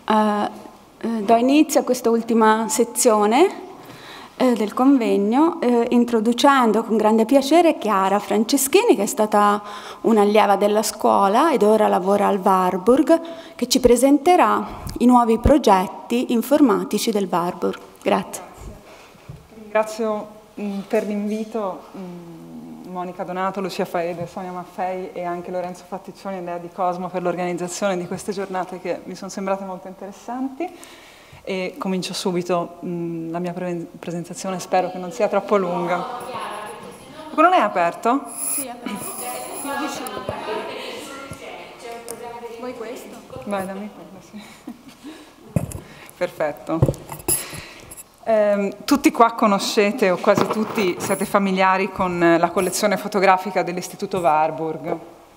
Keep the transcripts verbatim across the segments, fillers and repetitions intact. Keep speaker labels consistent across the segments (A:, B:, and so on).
A: Uh, uh, do inizio a questa ultima sezione uh, del convegno uh, introducendo con grande piacere Chiara Franceschini, che è stata un'allieva della scuola ed ora lavora al Warburg, che ci presenterà i nuovi progetti informatici del Warburg. Grazie.
B: Ringrazio mh, per l'invito mh, Monica Donato, Lucia Faede, Sonia Maffei e anche Lorenzo Fatticcioni e Lea Di Cosmo per l'organizzazione di queste giornate che mi sono sembrate molto interessanti. E comincio subito mh, la mia pre presentazione, spero che non sia troppo lunga. Quello non è aperto?
A: Sì, è aperto. Più vicino. Vuoi questo?
B: Vai, dammi quello, sì. Perfetto. Eh, tutti qua conoscete, o quasi tutti, siete familiari con la collezione fotografica dell'Istituto Warburg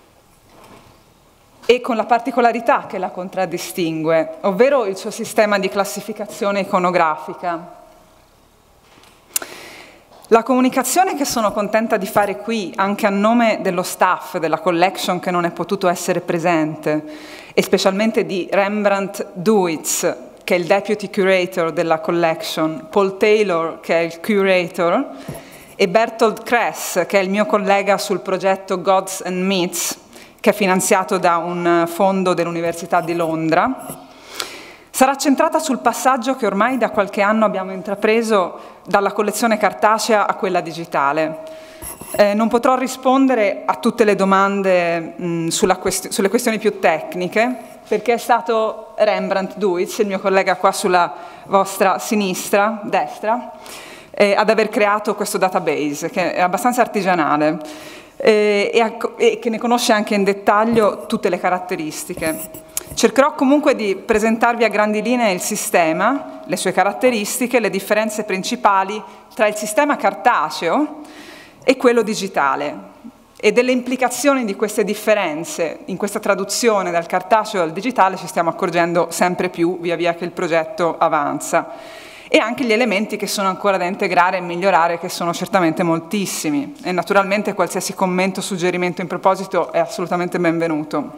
B: e con la particolarità che la contraddistingue, ovvero il suo sistema di classificazione iconografica. La comunicazione che sono contenta di fare qui, anche a nome dello staff della collection che non è potuto essere presente, e specialmente di Rembrandt Duitz, che è il Deputy Curator della collection, Paul Taylor, che è il Curator, e Bertold Kress, che è il mio collega sul progetto Gods and Myths, che è finanziato da un fondo dell'Università di Londra, sarà centrata sul passaggio che ormai da qualche anno abbiamo intrapreso dalla collezione cartacea a quella digitale. Eh, non potrò rispondere a tutte le domande mh, sulla quest- sulle questioni più tecniche, perché è stato Rembrandt Duitz, il mio collega qua sulla vostra sinistra, destra, eh, ad aver creato questo database, che è abbastanza artigianale, eh, e, e che ne conosce anche in dettaglio tutte le caratteristiche. Cercherò comunque di presentarvi a grandi linee il sistema, le sue caratteristiche, le differenze principali tra il sistema cartaceo e quello digitale, e delle implicazioni di queste differenze in questa traduzione dal cartaceo al digitale ci stiamo accorgendo sempre più via via che il progetto avanza, e anche gli elementi che sono ancora da integrare e migliorare, che sono certamente moltissimi, e naturalmente qualsiasi commento o suggerimento in proposito è assolutamente benvenuto.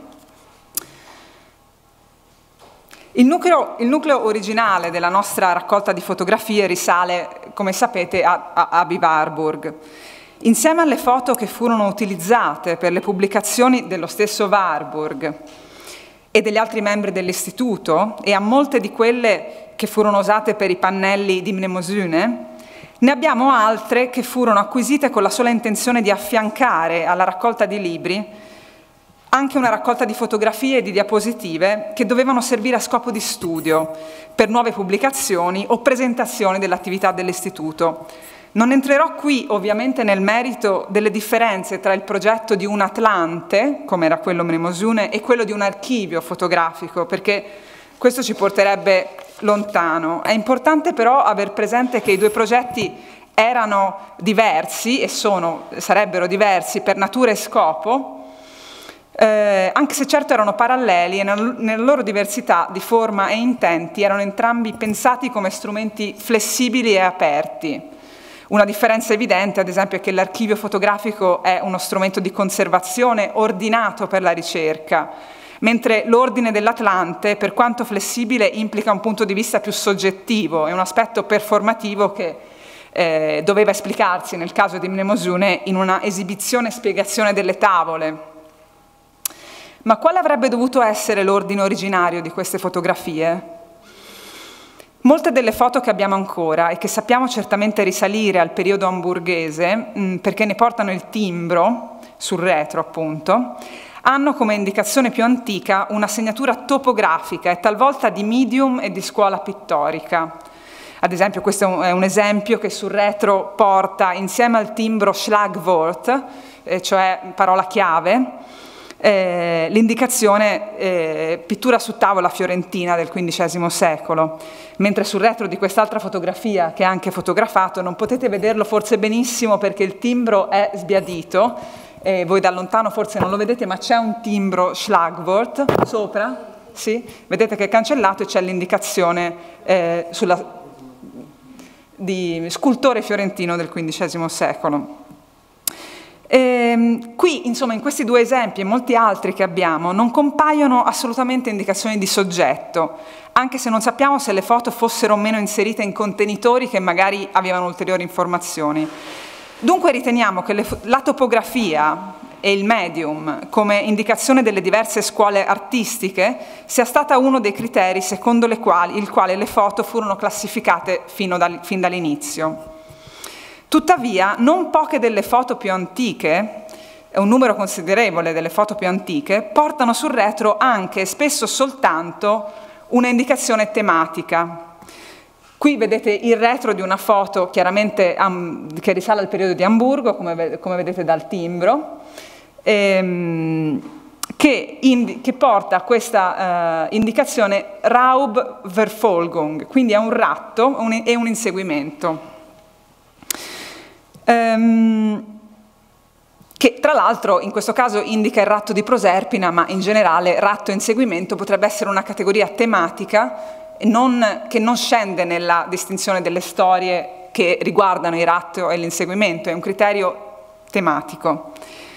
B: Il nucleo, il nucleo originale della nostra raccolta di fotografie risale, come sapete, a, a, a Warburg. Insieme alle foto che furono utilizzate per le pubblicazioni dello stesso Warburg e degli altri membri dell'istituto, e a molte di quelle che furono usate per i pannelli di Mnemosyne, ne abbiamo altre che furono acquisite con la sola intenzione di affiancare alla raccolta di libri anche una raccolta di fotografie e di diapositive che dovevano servire a scopo di studio per nuove pubblicazioni o presentazioni dell'attività dell'istituto. Non entrerò qui ovviamente nel merito delle differenze tra il progetto di un Atlante, come era quello Mnemosyne, e quello di un archivio fotografico, perché questo ci porterebbe lontano. È importante però aver presente che i due progetti erano diversi e sono, sarebbero diversi per natura e scopo, eh, anche se certo erano paralleli e nella loro diversità di forma e intenti erano entrambi pensati come strumenti flessibili e aperti. Una differenza evidente, ad esempio, è che l'archivio fotografico è uno strumento di conservazione ordinato per la ricerca, mentre l'ordine dell'Atlante, per quanto flessibile, implica un punto di vista più soggettivo, è un aspetto performativo che eh, doveva esplicarsi, nel caso di Mnemosyne, in una esibizione e spiegazione delle tavole. Ma quale avrebbe dovuto essere l'ordine originario di queste fotografie? Molte delle foto che abbiamo ancora e che sappiamo certamente risalire al periodo amburghese, mh, perché ne portano il timbro, sul retro appunto, hanno come indicazione più antica una segnatura topografica e talvolta di medium e di scuola pittorica. Ad esempio, questo è un esempio che sul retro porta insieme al timbro Schlagwort, eh, cioè parola chiave, Eh, l'indicazione eh, pittura su tavola fiorentina del quindicesimo secolo, mentre sul retro di quest'altra fotografia, che è anche fotografato, non potete vederlo forse benissimo perché il timbro è sbiadito, eh, voi da lontano forse non lo vedete, ma c'è un timbro Schlagwort sopra, sì? Vedete che è cancellato e c'è l'indicazione eh, sulla di scultore fiorentino del quindicesimo secolo. E, qui, insomma, in questi due esempi e molti altri che abbiamo, non compaiono assolutamente indicazioni di soggetto, anche se non sappiamo se le foto fossero o meno inserite in contenitori che magari avevano ulteriori informazioni. Dunque riteniamo che le, la topografia e il medium come indicazione delle diverse scuole artistiche sia stata uno dei criteri secondo le quali, il quale le foto furono classificate fino dal, fin dall'inizio. Tuttavia, non poche delle foto più antiche, un numero considerevole delle foto più antiche, portano sul retro anche e spesso soltanto una indicazione tematica. Qui vedete il retro di una foto chiaramente um, che risale al periodo di Amburgo, come, come vedete dal timbro, ehm, che, in, che porta a questa uh, indicazione Raubverfolgung, quindi è un ratto un, e un inseguimento. Um, che tra l'altro in questo caso indica il ratto di Proserpina, ma in generale ratto e inseguimento potrebbe essere una categoria tematica non, che non scende nella distinzione delle storie che riguardano il ratto e l'inseguimento, è un criterio tematico.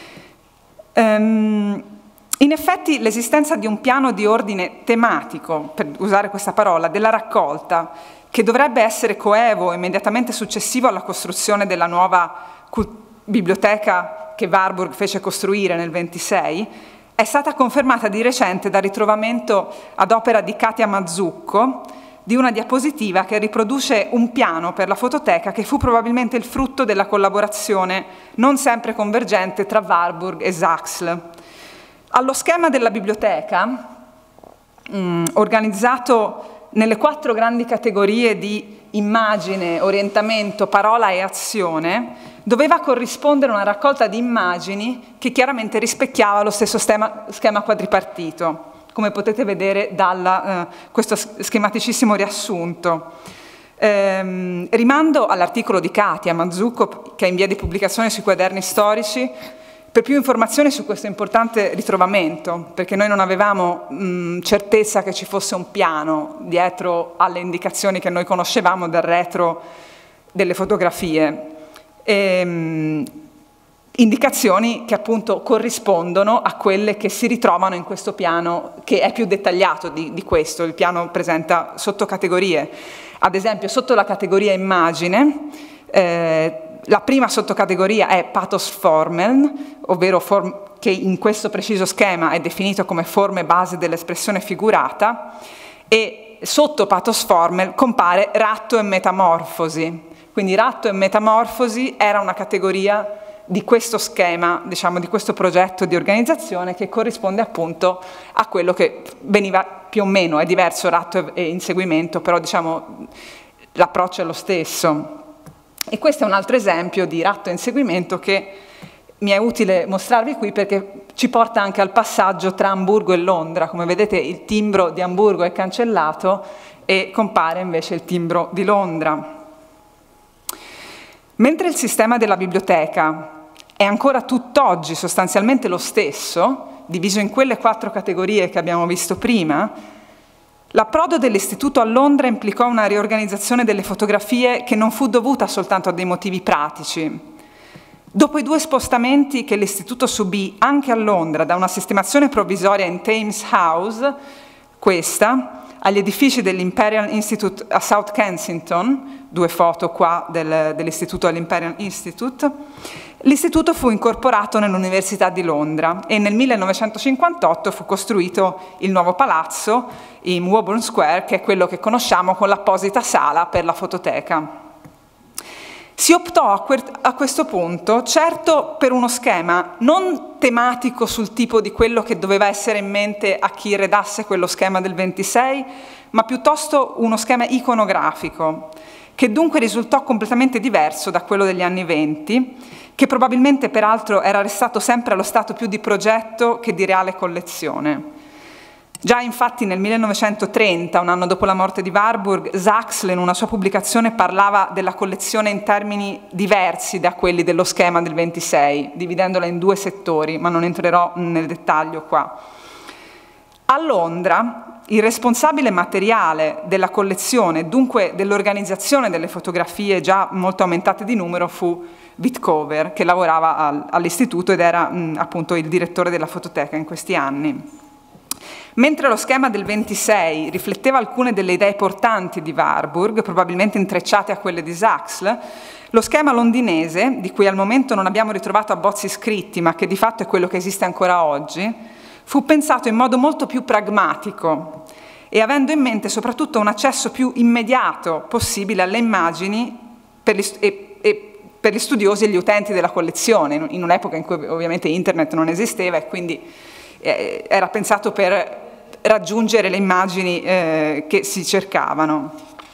B: Um, in effetti l'esistenza di un piano di ordine tematico, per usare questa parola, della raccolta, che dovrebbe essere coevo immediatamente successivo alla costruzione della nuova biblioteca che Warburg fece costruire nel ventisei, è stata confermata di recente dal ritrovamento ad opera di Katia Mazzucco di una diapositiva che riproduce un piano per la fototeca che fu probabilmente il frutto della collaborazione non sempre convergente tra Warburg e Sachsl. Allo schema della biblioteca, mh, organizzato nelle quattro grandi categorie di immagine, orientamento, parola e azione, doveva corrispondere una raccolta di immagini che chiaramente rispecchiava lo stesso schema, schema quadripartito, come potete vedere da eh, questo schematicissimo riassunto. Ehm, rimando all'articolo di Katia Mazzucco, che è in via di pubblicazione sui quaderni storici, per più informazioni su questo importante ritrovamento, perché noi non avevamo mh, certezza che ci fosse un piano dietro alle indicazioni che noi conoscevamo dal retro delle fotografie. E, mh, indicazioni che appunto corrispondono a quelle che si ritrovano in questo piano, che è più dettagliato di, di questo. Il piano presenta sottocategorie. Ad esempio, sotto la categoria immagine, eh, la prima sottocategoria è Pathos Formeln, ovvero form che in questo preciso schema è definito come forme base dell'espressione figurata, e sotto Pathos Formel compare ratto e metamorfosi. Quindi ratto e metamorfosi era una categoria di questo schema, diciamo, di questo progetto di organizzazione che corrisponde appunto a quello che veniva più o meno, è diverso ratto e inseguimento, però diciamo l'approccio è lo stesso. E questo è un altro esempio di ratto e inseguimento che mi è utile mostrarvi qui perché ci porta anche al passaggio tra Amburgo e Londra. Come vedete il timbro di Amburgo è cancellato e compare invece il timbro di Londra. Mentre il sistema della biblioteca è ancora tutt'oggi sostanzialmente lo stesso, diviso in quelle quattro categorie che abbiamo visto prima, l'approdo dell'istituto a Londra implicò una riorganizzazione delle fotografie che non fu dovuta soltanto a dei motivi pratici. Dopo i due spostamenti che l'istituto subì anche a Londra da una sistemazione provvisoria in Thames House, questa, agli edifici dell'Imperial Institute a South Kensington, due foto qua del, dell'istituto all'Imperial Institute, l'istituto fu incorporato nell'Università di Londra e nel millenovecentocinquantotto fu costruito il nuovo palazzo in Woburn Square, che è quello che conosciamo con l'apposita sala per la fototeca. Si optò a, a questo punto, certo, per uno schema non tematico sul tipo di quello che doveva essere in mente a chi redasse quello schema del ventisei, ma piuttosto uno schema iconografico, che dunque risultò completamente diverso da quello degli anni venti, che probabilmente peraltro era restato sempre allo stato più di progetto che di reale collezione. Già infatti nel millenovecentotrenta, un anno dopo la morte di Warburg, Sachsl in una sua pubblicazione parlava della collezione in termini diversi da quelli dello schema del ventisei, dividendola in due settori, ma non entrerò nel dettaglio qua. A Londra il responsabile materiale della collezione, dunque dell'organizzazione delle fotografie già molto aumentate di numero, fu Wittkower, che lavorava al, all'istituto ed era mh, appunto il direttore della fototeca in questi anni. Mentre lo schema del ventisei rifletteva alcune delle idee portanti di Warburg, probabilmente intrecciate a quelle di Sachs, lo schema londinese, di cui al momento non abbiamo ritrovato abbozzi scritti, ma che di fatto è quello che esiste ancora oggi, fu pensato in modo molto più pragmatico e avendo in mente soprattutto un accesso più immediato possibile alle immagini per gli, e, e per gli studiosi e gli utenti della collezione, in un'epoca in cui ovviamente internet non esisteva e quindi eh, era pensato per raggiungere le immagini eh, che si cercavano.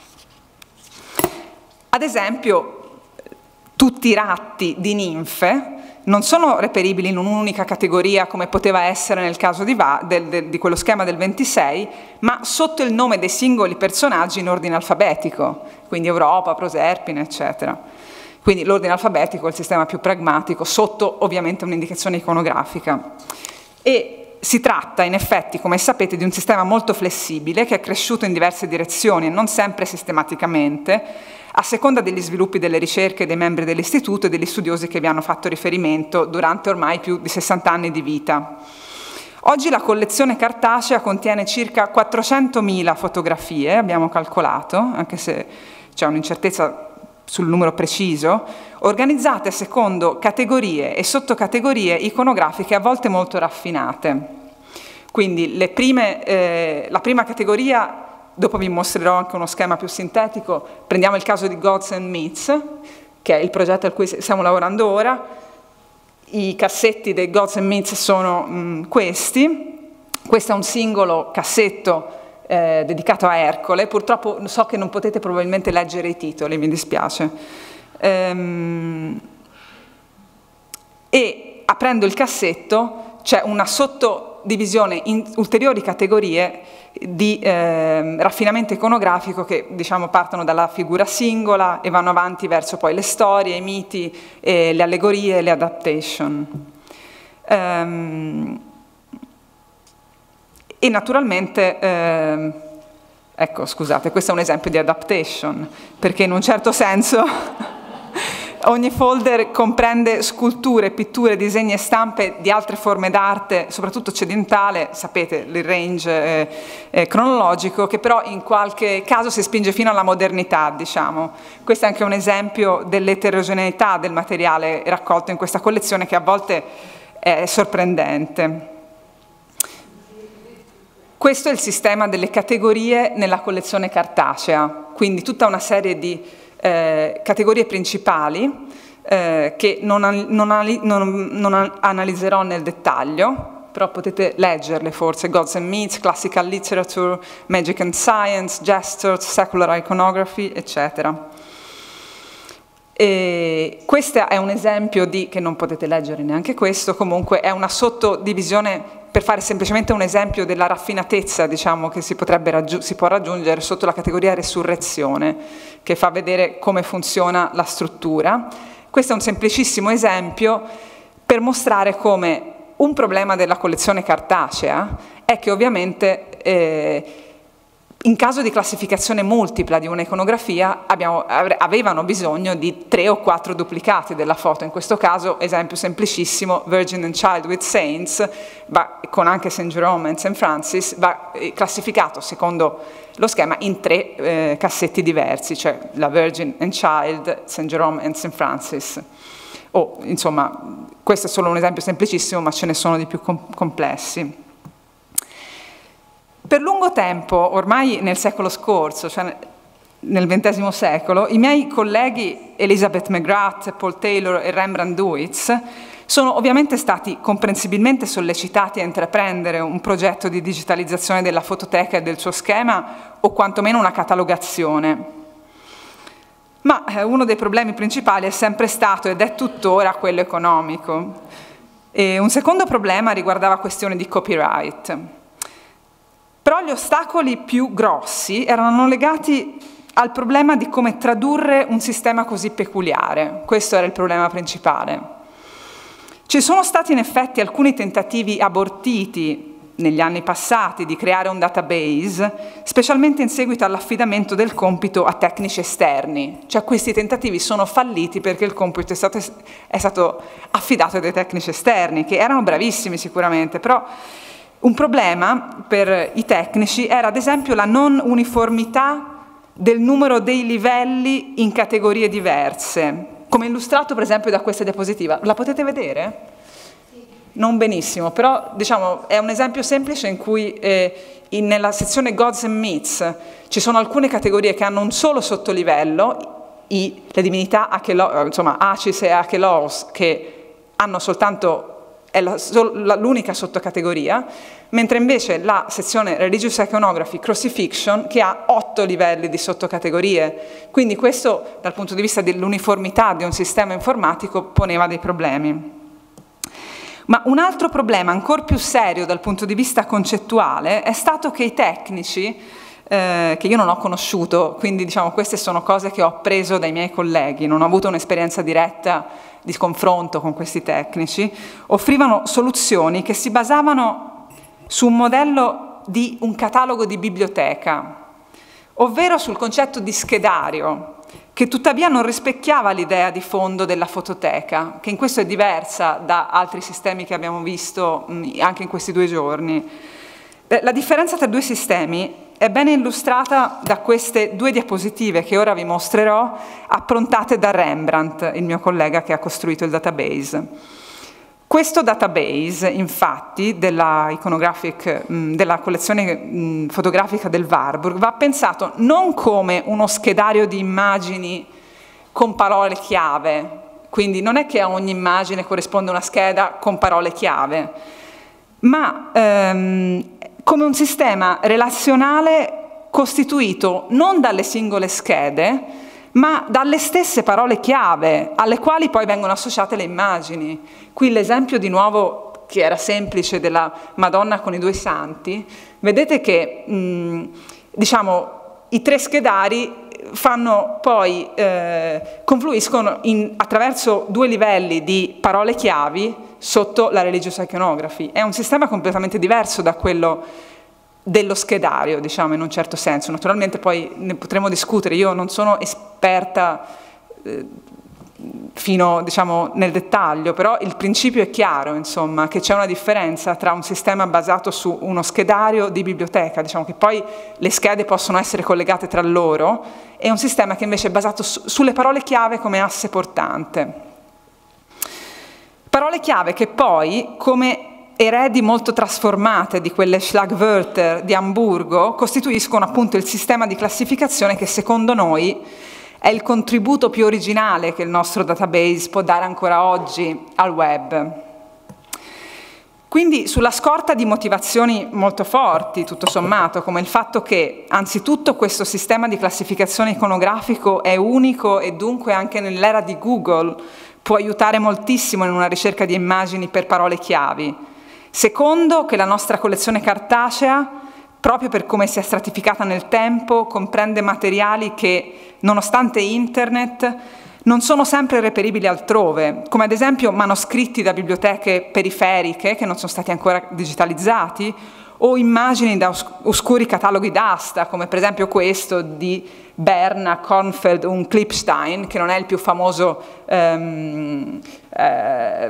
B: Ad esempio, tutti i ratti di ninfe non sono reperibili in un'unica categoria come poteva essere nel caso di, Va, del, del, di quello schema del ventisei, ma sotto il nome dei singoli personaggi in ordine alfabetico, quindi Europa, Proserpine, eccetera. Quindi l'ordine alfabetico è il sistema più pragmatico, sotto ovviamente un'indicazione iconografica. E si tratta in effetti, come sapete, di un sistema molto flessibile che è cresciuto in diverse direzioni e non sempre sistematicamente, a seconda degli sviluppi delle ricerche dei membri dell'istituto e degli studiosi che vi hanno fatto riferimento durante ormai più di sessanta anni di vita. Oggi la collezione cartacea contiene circa quattrocentomila fotografie, abbiamo calcolato, anche se c'è un'incertezza sul numero preciso, organizzate secondo categorie e sottocategorie iconografiche a volte molto raffinate. Quindi le prime, eh, la prima categoria, dopo vi mostrerò anche uno schema più sintetico, prendiamo il caso di Gods and Myths, che è il progetto al cui stiamo lavorando ora. I cassetti dei Gods and Myths sono mh, questi. Questo è un singolo cassetto eh, dedicato a Ercole. Purtroppo so che non potete probabilmente leggere i titoli, mi dispiace. Ehm, e aprendo il cassetto c'è una sottodivisione in ulteriori categorie di eh, raffinamento iconografico che diciamo partono dalla figura singola e vanno avanti verso poi le storie, i miti, eh, le allegorie e le adaptation. Um, e naturalmente, eh, ecco scusate, questo è un esempio di adaptation, perché in un certo senso ogni folder comprende sculture, pitture, disegni e stampe di altre forme d'arte, soprattutto occidentale, sapete il range eh, eh, cronologico, che però in qualche caso si spinge fino alla modernità, diciamo. Questo è anche un esempio dell'eterogeneità del materiale raccolto in questa collezione che a volte è sorprendente. Questo è il sistema delle categorie nella collezione cartacea, quindi tutta una serie di Eh, categorie principali eh, che non, non, non, non analizzerò nel dettaglio, però potete leggerle forse: Gods and Myths, Classical Literature, Magic and Science, Gestures, Secular Iconography, eccetera. E questo è un esempio di, che non potete leggere neanche questo, comunque è una sottodivisione per fare semplicemente un esempio della raffinatezza, diciamo, che si, potrebbe raggiu- si può raggiungere sotto la categoria resurrezione, che fa vedere come funziona la struttura. Questo è un semplicissimo esempio per mostrare come un problema della collezione cartacea è che ovviamente eh, in caso di classificazione multipla di un'iconografia avevano bisogno di tre o quattro duplicati della foto. In questo caso, esempio semplicissimo, Virgin and Child with Saints, va, con anche Saint Jerome e Saint Francis, va classificato secondo lo schema in tre eh, cassetti diversi, cioè la Virgin and Child, Saint Jerome e Saint Francis. Oh, insomma, questo è solo un esempio semplicissimo, ma ce ne sono di più com- complessi. Per lungo tempo, ormai nel secolo scorso, cioè nel ventesimo secolo, i miei colleghi Elizabeth McGrath, Paul Taylor e Rembrandt Duits sono ovviamente stati comprensibilmente sollecitati a intraprendere un progetto di digitalizzazione della fototeca e del suo schema, o quantomeno una catalogazione. Ma eh, uno dei problemi principali è sempre stato ed è tuttora quello economico. E un secondo problema riguardava questioni di copyright. Però gli ostacoli più grossi erano legati al problema di come tradurre un sistema così peculiare. Questo era il problema principale. Ci sono stati in effetti alcuni tentativi abortiti negli anni passati di creare un database, specialmente in seguito all'affidamento del compito a tecnici esterni. Cioè questi tentativi sono falliti perché il compito è stato, è stato affidato a dei tecnici esterni, che erano bravissimi sicuramente, però un problema per i tecnici era ad esempio la non uniformità del numero dei livelli in categorie diverse, come illustrato per esempio da questa diapositiva. La potete vedere? Non benissimo, però diciamo, è un esempio semplice in cui eh, in, nella sezione Gods and Myths ci sono alcune categorie che hanno un solo sottolivello, i, le divinità Achelo, insomma Acis e Achelos, che hanno soltanto, è l'unica sottocategoria, mentre invece la sezione Religious Iconography Crucifixion che ha otto livelli di sottocategorie. Quindi questo dal punto di vista dell'uniformità di un sistema informatico poneva dei problemi. Ma un altro problema ancora più serio dal punto di vista concettuale è stato che i tecnici, eh, che io non ho conosciuto, quindi diciamo queste sono cose che ho appreso dai miei colleghi, non ho avuto un'esperienza diretta di confronto con questi tecnici, offrivano soluzioni che si basavano su un modello di un catalogo di biblioteca, ovvero sul concetto di schedario, che tuttavia non rispecchiava l'idea di fondo della fototeca, che in questo è diversa da altri sistemi che abbiamo visto mh, anche in questi due giorni. La differenza tra i due sistemi è ben illustrata da queste due diapositive che ora vi mostrerò, approntate da Rembrandt, il mio collega che ha costruito il database. Questo database, infatti, della, iconographic, mh, della collezione mh, fotografica del Warburg, va pensato non come uno schedario di immagini con parole chiave, quindi non è che a ogni immagine corrisponde una scheda con parole chiave, ma ehm, come un sistema relazionale costituito non dalle singole schede, ma dalle stesse parole chiave alle quali poi vengono associate le immagini. Qui l'esempio di nuovo, che era semplice, della Madonna con i due santi, vedete che mh, diciamo, i tre schedari fanno poi, eh, confluiscono in, attraverso due livelli di parole chiavi sotto la Religious Iconography. È un sistema completamente diverso da quello dello schedario, diciamo, in un certo senso. Naturalmente poi ne potremo discutere, io non sono esperta eh, fino, diciamo, nel dettaglio, però il principio è chiaro, insomma, che c'è una differenza tra un sistema basato su uno schedario di biblioteca, diciamo che poi le schede possono essere collegate tra loro, e un sistema che invece è basato su, sulle parole chiave come asse portante. Parole chiave che poi, come eredi molto trasformate di quelle Schlagwörter di Amburgo, costituiscono appunto il sistema di classificazione che secondo noi è il contributo più originale che il nostro database può dare ancora oggi al web. Quindi sulla scorta di motivazioni molto forti, tutto sommato, come il fatto che anzitutto questo sistema di classificazione iconografico è unico e dunque anche nell'era di Google può aiutare moltissimo in una ricerca di immagini per parole chiavi. Secondo, che la nostra collezione cartacea, proprio per come si è stratificata nel tempo, comprende materiali che, nonostante internet, non sono sempre reperibili altrove, come ad esempio manoscritti da biblioteche periferiche che non sono stati ancora digitalizzati, o immagini da os- oscuri cataloghi d'asta, come per esempio questo di Berna, Kornfeld und Klipstein, che non è il più famoso ehm, eh,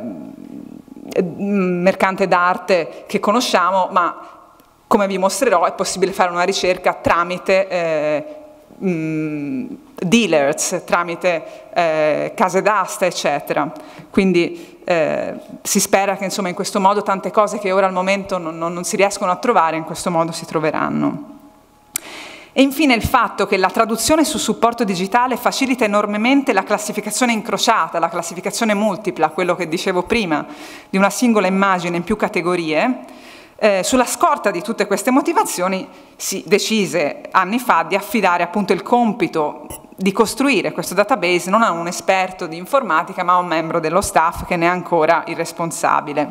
B: mercante d'arte che conosciamo, ma come vi mostrerò è possibile fare una ricerca tramite eh, mh, dealers, tramite eh, case d'asta, eccetera. Quindi eh, si spera che insomma in questo modo tante cose che ora al momento non, non, non si riescono a trovare, in questo modo si troveranno. E infine il fatto che la traduzione su supporto digitale facilita enormemente la classificazione incrociata, la classificazione multipla, quello che dicevo prima, di una singola immagine in più categorie. Eh, sulla scorta di tutte queste motivazioni si decise anni fa di affidare appunto il compito di costruire questo database non a un esperto di informatica ma a un membro dello staff che ne è ancora il responsabile.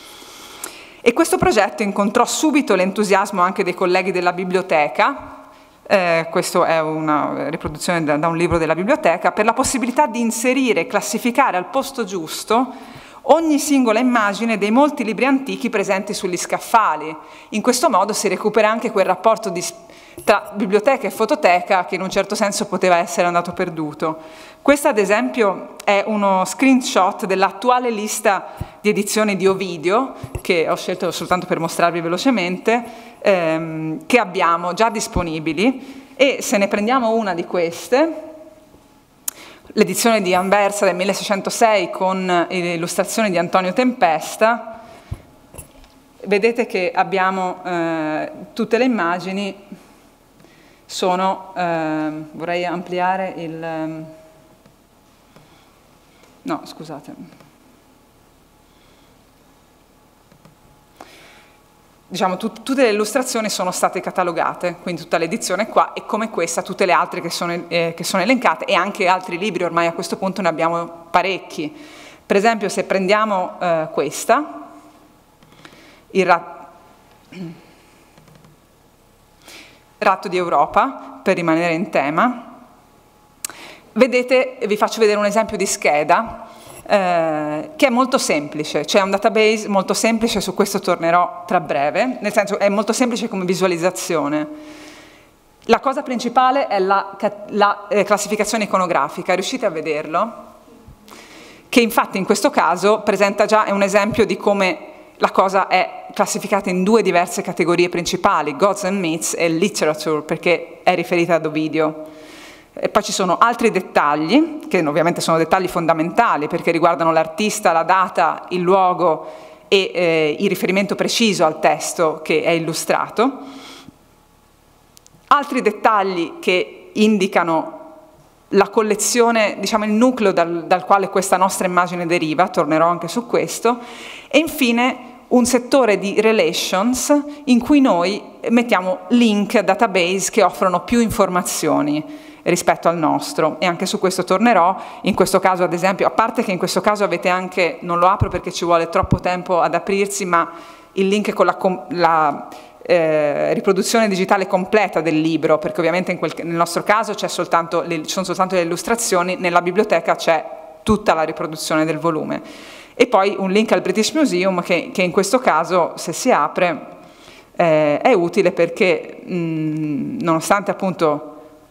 B: E questo progetto incontrò subito l'entusiasmo anche dei colleghi della biblioteca. Eh, questo è una riproduzione da, da un libro della biblioteca, per la possibilità di inserire e classificare al posto giusto ogni singola immagine dei molti libri antichi presenti sugli scaffali. In questo modo si recupera anche quel rapporto di, tra biblioteca e fototeca che in un certo senso poteva essere andato perduto. Questo ad esempio è uno screenshot dell'attuale lista di edizioni di Ovidio, che ho scelto soltanto per mostrarvi velocemente, ehm, che abbiamo già disponibili, e se ne prendiamo una di queste, l'edizione di Anversa del milleseicentosei con le illustrazioni di Antonio Tempesta, vedete che abbiamo eh, tutte le immagini, sono, eh, vorrei ampliare il, no scusate, diciamo tut, tutte le illustrazioni sono state catalogate, quindi tutta l'edizione qua, e come questa tutte le altre che sono, eh, che sono elencate, e anche altri libri, ormai a questo punto ne abbiamo parecchi. Per esempio se prendiamo eh, questa, il ra Ratto di Europa, per rimanere in tema, vedete, vi faccio vedere un esempio di scheda, Eh, che è molto semplice, c'è un database molto semplice, su questo tornerò tra breve, nel senso è molto semplice come visualizzazione. La cosa principale è la, la eh, classificazione iconografica, riuscite a vederlo? Che infatti in questo caso presenta già, è un esempio di come la cosa è classificata in due diverse categorie principali, Gods and Myths e Literature, perché è riferita ad Ovidio. E poi ci sono altri dettagli, che ovviamente sono dettagli fondamentali perché riguardano l'artista, la data, il luogo e eh, il riferimento preciso al testo che è illustrato. Altri dettagli che indicano la collezione, diciamo il nucleo dal, dal quale questa nostra immagine deriva, tornerò anche su questo, e infine un settore di relations in cui noi mettiamo link a database che offrono più informazioni rispetto al nostro, e anche su questo tornerò. In questo caso ad esempio, a parte che in questo caso avete anche, non lo apro perché ci vuole troppo tempo ad aprirsi, ma il link con la, la eh, riproduzione digitale completa del libro, perché ovviamente in quel, nel nostro caso c'è soltanto le, ci sono soltanto le illustrazioni, nella biblioteca c'è tutta la riproduzione del volume. E poi un link al British Museum che, che in questo caso, se si apre, eh, è utile perché mh, nonostante appunto,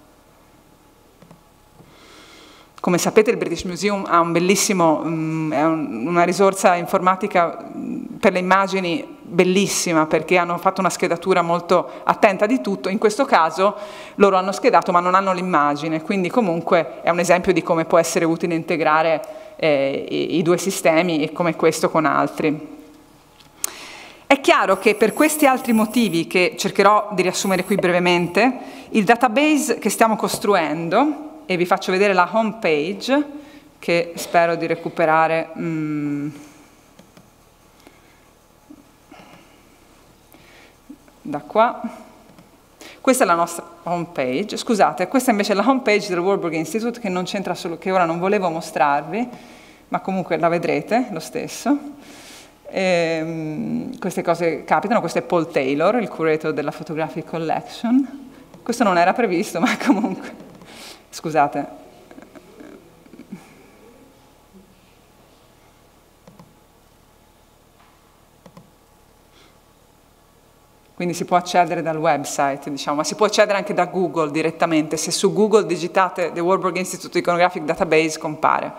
B: come sapete, il British Museum ha un bellissimo, um, è un, una risorsa informatica per le immagini bellissima, perché hanno fatto una schedatura molto attenta di tutto. In questo caso loro hanno schedato ma non hanno l'immagine, quindi comunque è un esempio di come può essere utile integrare eh, i, i due sistemi, e come questo con altri. È chiaro che per questi altri motivi, che cercherò di riassumere qui brevemente, il database che stiamo costruendo, e vi faccio vedere la home page che spero di recuperare. Mm, da qua. Questa è la nostra home page. Scusate, questa invece è la home page del Warburg Institute, che non c'entra solo, che ora non volevo mostrarvi, ma comunque la vedrete lo stesso. E, um, queste cose capitano. Questo è Paul Taylor, il curator della Photographic Collection. Questo non era previsto, ma comunque. Scusate, quindi si può accedere dal website, diciamo, ma si può accedere anche da Google direttamente. Se su Google digitate The Warburg Institute Iconographic Database compare.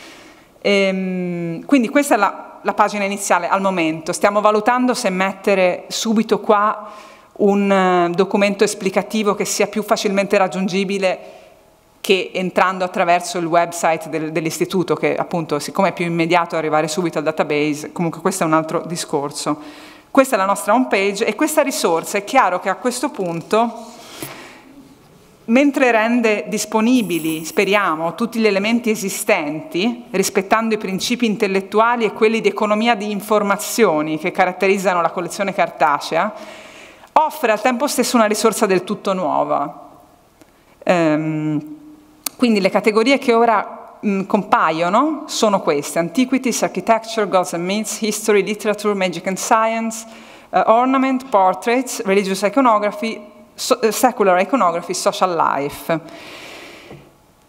B: E, quindi questa è la, la pagina iniziale al momento. Stiamo valutando se mettere subito qua un uh, documento esplicativo che sia più facilmente raggiungibile che entrando attraverso il website del, dell'istituto, che appunto, siccome è più immediato arrivare subito al database. Comunque questo è un altro discorso. Questa è la nostra home page, e questa risorsa è chiaro che a questo punto, mentre rende disponibili, speriamo, tutti gli elementi esistenti, rispettando i principi intellettuali e quelli di economia di informazioni che caratterizzano la collezione cartacea, offre al tempo stesso una risorsa del tutto nuova. Ehm, Quindi le categorie che ora mh, compaiono sono queste: Antiquities, Architecture, Gods and Myths, History, Literature, Magic and Science, uh, Ornament, Portraits, Religious Iconography, so, uh, Secular Iconography, Social Life.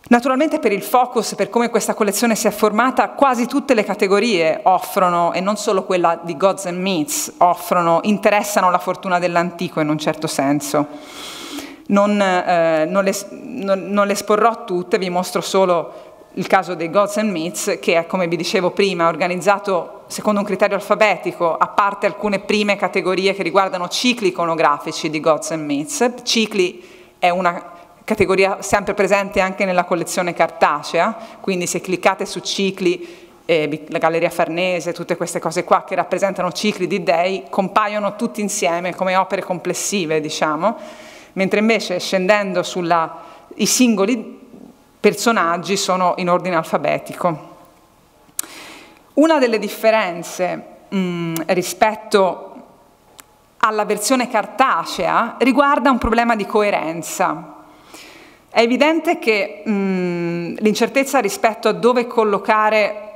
B: Naturalmente per il focus, per come questa collezione si è formata, quasi tutte le categorie offrono, e non solo quella di Gods and Myths, offrono, interessano la fortuna dell'antico in un certo senso. Non, eh, non, le, non, non le esporrò tutte, vi mostro solo il caso dei Gods and Myths, che è, come vi dicevo prima, organizzato secondo un criterio alfabetico, a parte alcune prime categorie che riguardano cicli iconografici di Gods and Myths. Cicli è una categoria sempre presente anche nella collezione cartacea, quindi se cliccate su cicli, eh, la Galleria Farnese, tutte queste cose qua che rappresentano cicli di dei, compaiono tutti insieme come opere complessive, diciamo, mentre invece scendendo sui singoli personaggi sono in ordine alfabetico. Una delle differenze mh, rispetto alla versione cartacea riguarda un problema di coerenza. È evidente che l'incertezza rispetto a dove collocare,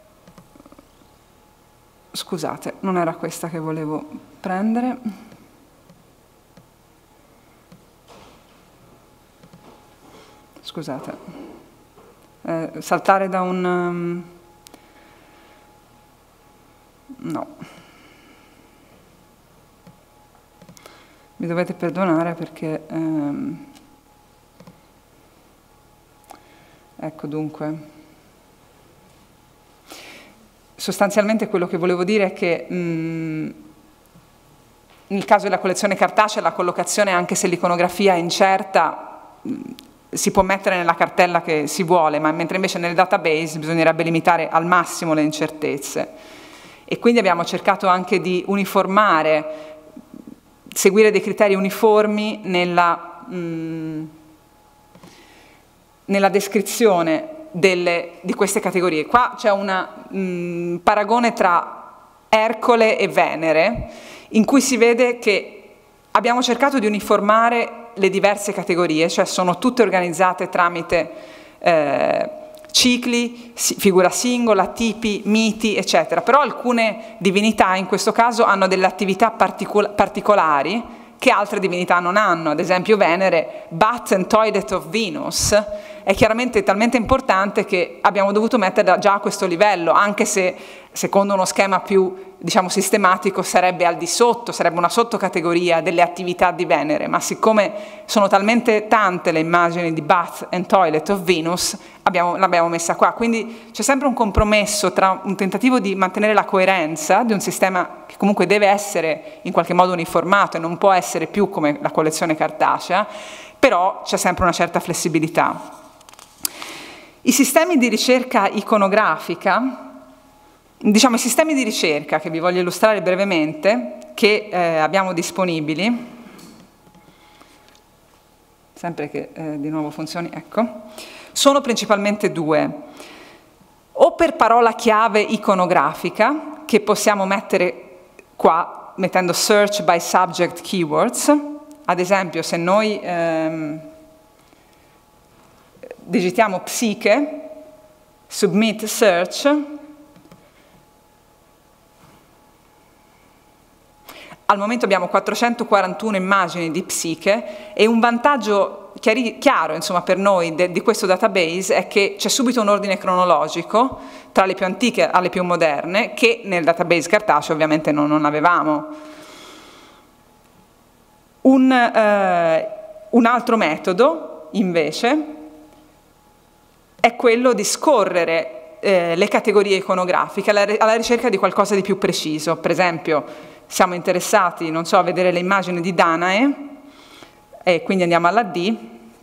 B: scusate, non era questa che volevo prendere, scusate, eh, saltare da un, um, no, mi dovete perdonare perché, um, ecco dunque, sostanzialmente quello che volevo dire è che mh, nel caso della collezione cartacea la collocazione, anche se l'iconografia è incerta, mh, si può mettere nella cartella che si vuole, ma mentre invece nel database bisognerebbe limitare al massimo le incertezze. E quindi abbiamo cercato anche di uniformare, seguire dei criteri uniformi nella... Mh, nella descrizione delle, di queste categorie. Qua c'è un paragone tra Ercole e Venere, in cui si vede che abbiamo cercato di uniformare le diverse categorie, cioè sono tutte organizzate tramite eh, cicli, figura singola, tipi, miti, eccetera. Però alcune divinità in questo caso hanno delle attività particol- particolari che altre divinità non hanno. Ad esempio Venere, Bath and Toilet of Venus, è chiaramente talmente importante che abbiamo dovuto metterla già a questo livello, anche se secondo uno schema più, diciamo, sistematico sarebbe al di sotto, sarebbe una sottocategoria delle attività di Venere, ma siccome sono talmente tante le immagini di Bath and Toilet of Venus, abbiamo, l'abbiamo messa qua. Quindi c'è sempre un compromesso tra un tentativo di mantenere la coerenza di un sistema che comunque deve essere in qualche modo uniformato e non può essere più come la collezione cartacea, però c'è sempre una certa flessibilità. I sistemi di ricerca iconografica, diciamo i sistemi di ricerca che vi voglio illustrare brevemente, che eh, abbiamo disponibili, sempre che eh, di nuovo funzioni, ecco, sono principalmente due. O per parola chiave iconografica, che possiamo mettere qua, mettendo search by subject keywords, ad esempio se noi... Ehm, digitiamo psiche, submit search, al momento abbiamo quattrocentoquarantuno immagini di psiche e un vantaggio chiari, chiaro insomma, per noi de, di questo database è che c'è subito un ordine cronologico tra le più antiche alle più moderne che nel database cartaceo ovviamente non, non avevamo. Un, eh, un altro metodo invece è quello di scorrere eh, le categorie iconografiche alla, alla ricerca di qualcosa di più preciso. Per esempio, siamo interessati, non so, a vedere le immagini di Danae, e quindi andiamo alla D,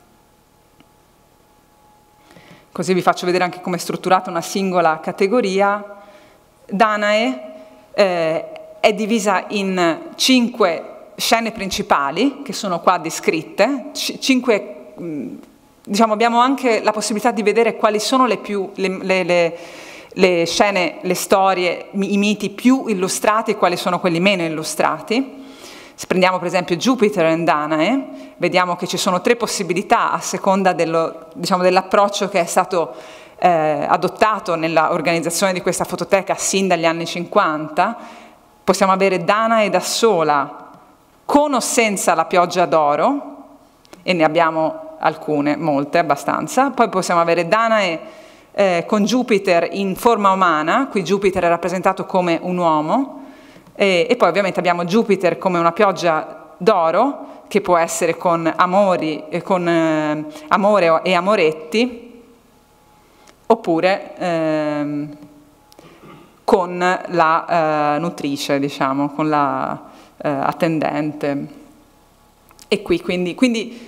B: così vi faccio vedere anche come è strutturata una singola categoria. Danae eh, è divisa in cinque scene principali, che sono qua descritte, c- cinque... Mh, Diciamo, abbiamo anche la possibilità di vedere quali sono le, più, le, le, le, le scene, le storie, i miti più illustrati e quali sono quelli meno illustrati. Se prendiamo per esempio Jupiter and Danae, vediamo che ci sono tre possibilità a seconda dello, diciamo, dell'approccio che è stato eh, adottato nell'organizzazione di questa fototeca sin dagli anni cinquanta. Possiamo avere Danae da sola, con o senza la pioggia d'oro, e ne abbiamo alcune, molte, abbastanza. Poi possiamo avere Danae eh, con Jupiter in forma umana, qui Jupiter è rappresentato come un uomo, e, e poi ovviamente abbiamo Jupiter come una pioggia d'oro, che può essere con amori, eh, con eh, amore e amoretti, oppure eh, con la eh, nutrice, diciamo, con la eh, attendente. E qui quindi... quindi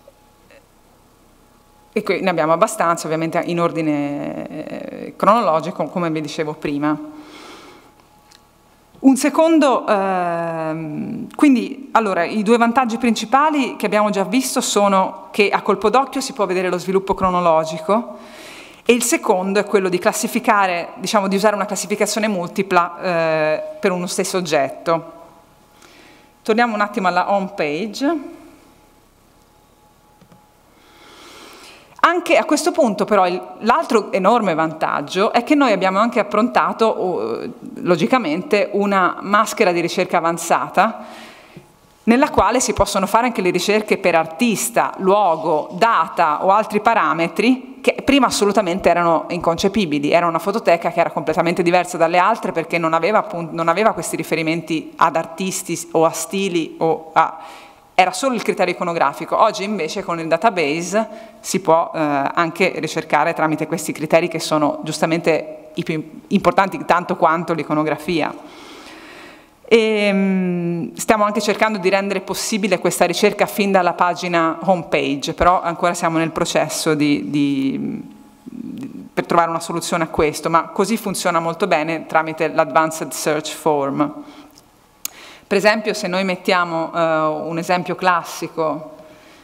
B: E qui ne abbiamo abbastanza, ovviamente in ordine eh, cronologico, come vi dicevo prima. Un secondo, ehm, quindi, allora, i due vantaggi principali che abbiamo già visto sono che a colpo d'occhio si può vedere lo sviluppo cronologico, e il secondo è quello di classificare, diciamo, di usare una classificazione multipla eh, per uno stesso oggetto. Torniamo un attimo alla home page. Anche a questo punto però l'altro enorme vantaggio è che noi abbiamo anche approntato, logicamente, una maschera di ricerca avanzata nella quale si possono fare anche le ricerche per artista, luogo, data o altri parametri che prima assolutamente erano inconcepibili. Era una fototeca che era completamente diversa dalle altre perché non aveva, appunto, non aveva questi riferimenti ad artisti o a stili o a... era solo il criterio iconografico. Oggi invece con il database si può eh, anche ricercare tramite questi criteri che sono giustamente i più importanti tanto quanto l'iconografia. E, mh, stiamo anche cercando di rendere possibile questa ricerca fin dalla pagina homepage, però ancora siamo nel processo di, di, di, per trovare una soluzione a questo, ma così funziona molto bene tramite l'Advanced Search Form. Per esempio, se noi mettiamo uh, un esempio classico,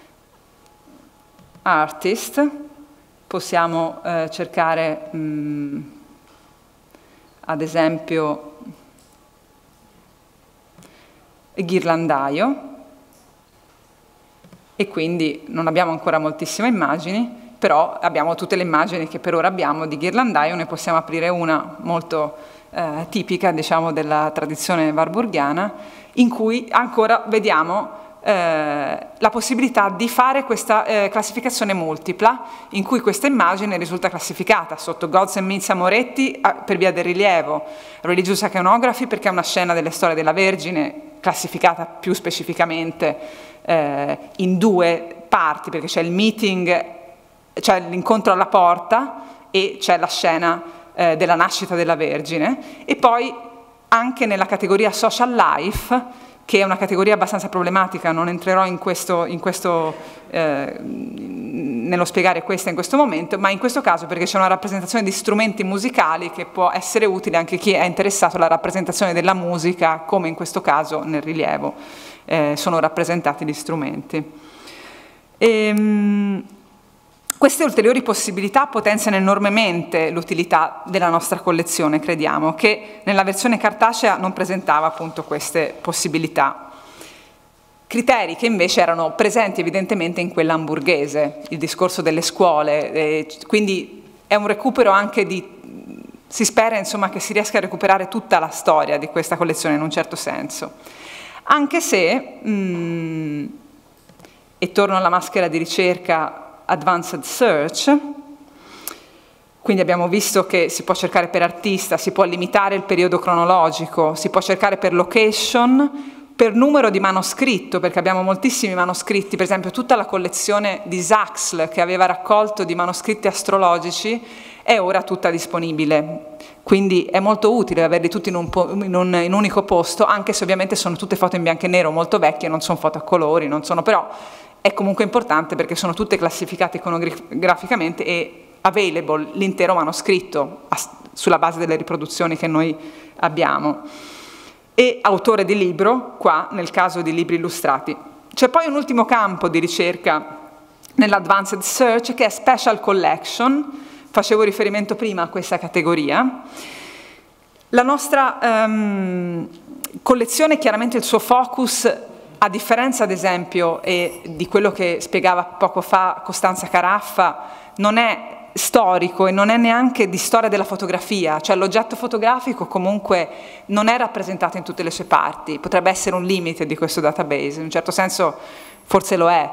B: artist, possiamo uh, cercare, mh, ad esempio, ghirlandaio, e quindi non abbiamo ancora moltissime immagini, però abbiamo tutte le immagini che per ora abbiamo di ghirlandaio. Ne possiamo aprire una molto uh, tipica, diciamo, della tradizione warburgiana, in cui ancora vediamo eh, la possibilità di fare questa eh, classificazione multipla, in cui questa immagine risulta classificata sotto Gods and Myths Amoretti a, per via del rilievo, Religious Iconography perché è una scena delle storie della Vergine classificata più specificamente eh, in due parti, perché c'è il meeting, c'è l'incontro alla porta e c'è la scena eh, della nascita della Vergine, e poi anche nella categoria social life, che è una categoria abbastanza problematica. Non entrerò in questo, in questo, eh, nello spiegare questa in questo momento, ma in questo caso perché c'è una rappresentazione di strumenti musicali che può essere utile anche a chi è interessato alla rappresentazione della musica, come in questo caso nel rilievo eh, sono rappresentati gli strumenti. Ehm, Queste ulteriori possibilità potenziano enormemente l'utilità della nostra collezione, crediamo, che nella versione cartacea non presentava appunto queste possibilità. Criteri che invece erano presenti evidentemente in quella hamburghese, il discorso delle scuole, eh, quindi è un recupero anche di... si spera insomma che si riesca a recuperare tutta la storia di questa collezione in un certo senso. Anche se, mh, e torno alla maschera di ricerca Advanced Search, quindi abbiamo visto che si può cercare per artista, si può limitare il periodo cronologico, si può cercare per location, per numero di manoscritto, perché abbiamo moltissimi manoscritti, per esempio tutta la collezione di Saxl che aveva raccolto di manoscritti astrologici è ora tutta disponibile, quindi è molto utile averli tutti in un, in un, in un unico posto, anche se ovviamente sono tutte foto in bianco e nero molto vecchie, non sono foto a colori, non sono però... è comunque importante perché sono tutte classificate iconograficamente e available l'intero manoscritto sulla base delle riproduzioni che noi abbiamo. E autore di libro, qua nel caso di libri illustrati. C'è poi un ultimo campo di ricerca nell'Advanced Search che è Special Collection, facevo riferimento prima a questa categoria. La nostra um, collezione, chiaramente il suo focus, a differenza ad esempio e di quello che spiegava poco fa Costanza Caraffa, non è storico e non è neanche di storia della fotografia, cioè l'oggetto fotografico comunque non è rappresentato in tutte le sue parti, potrebbe essere un limite di questo database, in un certo senso forse lo è,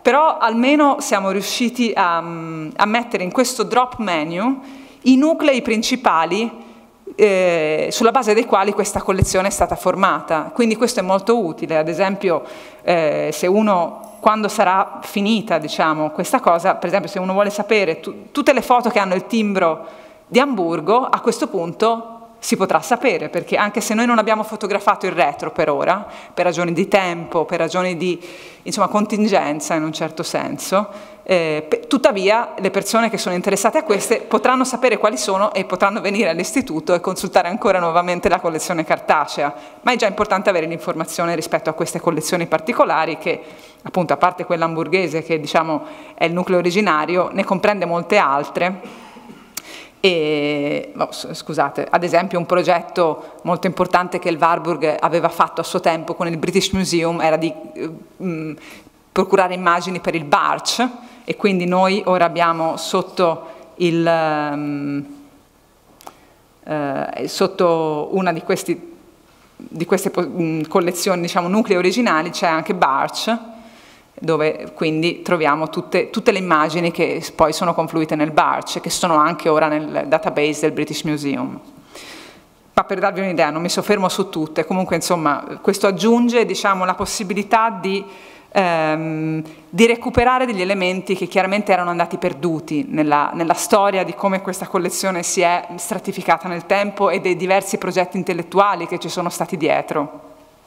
B: però almeno siamo riusciti a, a mettere in questo drop menu i nuclei principali eh, sulla base dei quali questa collezione è stata formata. Quindi questo è molto utile. Ad esempio, eh, se uno, quando sarà finita, diciamo, questa cosa, per esempio se uno vuole sapere tu, tutte le foto che hanno il timbro di Amburgo, a questo punto si potrà sapere, perché anche se noi non abbiamo fotografato il retro per ora, per ragioni di tempo, per ragioni di insomma, contingenza in un certo senso, eh, pe- tuttavia le persone che sono interessate a queste potranno sapere quali sono e potranno venire all'istituto e consultare ancora nuovamente la collezione cartacea, ma è già importante avere l'informazione rispetto a queste collezioni particolari che, appunto, a parte quella hamburghese che diciamo è il nucleo originario, ne comprende molte altre. E, oh, scusate, ad esempio un progetto molto importante che il Warburg aveva fatto a suo tempo con il British Museum era di mh, procurare immagini per il Barch, e quindi noi ora abbiamo sotto, il, um, uh, sotto una di, questi, di queste mh, collezioni, diciamo nuclei originali, c'è anche Barch, dove quindi troviamo tutte, tutte le immagini che poi sono confluite nel Barch, che sono anche ora nel database del British Museum. Ma per darvi un'idea, non mi soffermo su tutte, comunque insomma questo aggiunge diciamo, la possibilità di, ehm, di recuperare degli elementi che chiaramente erano andati perduti nella, nella storia di come questa collezione si è stratificata nel tempo e dei diversi progetti intellettuali che ci sono stati dietro.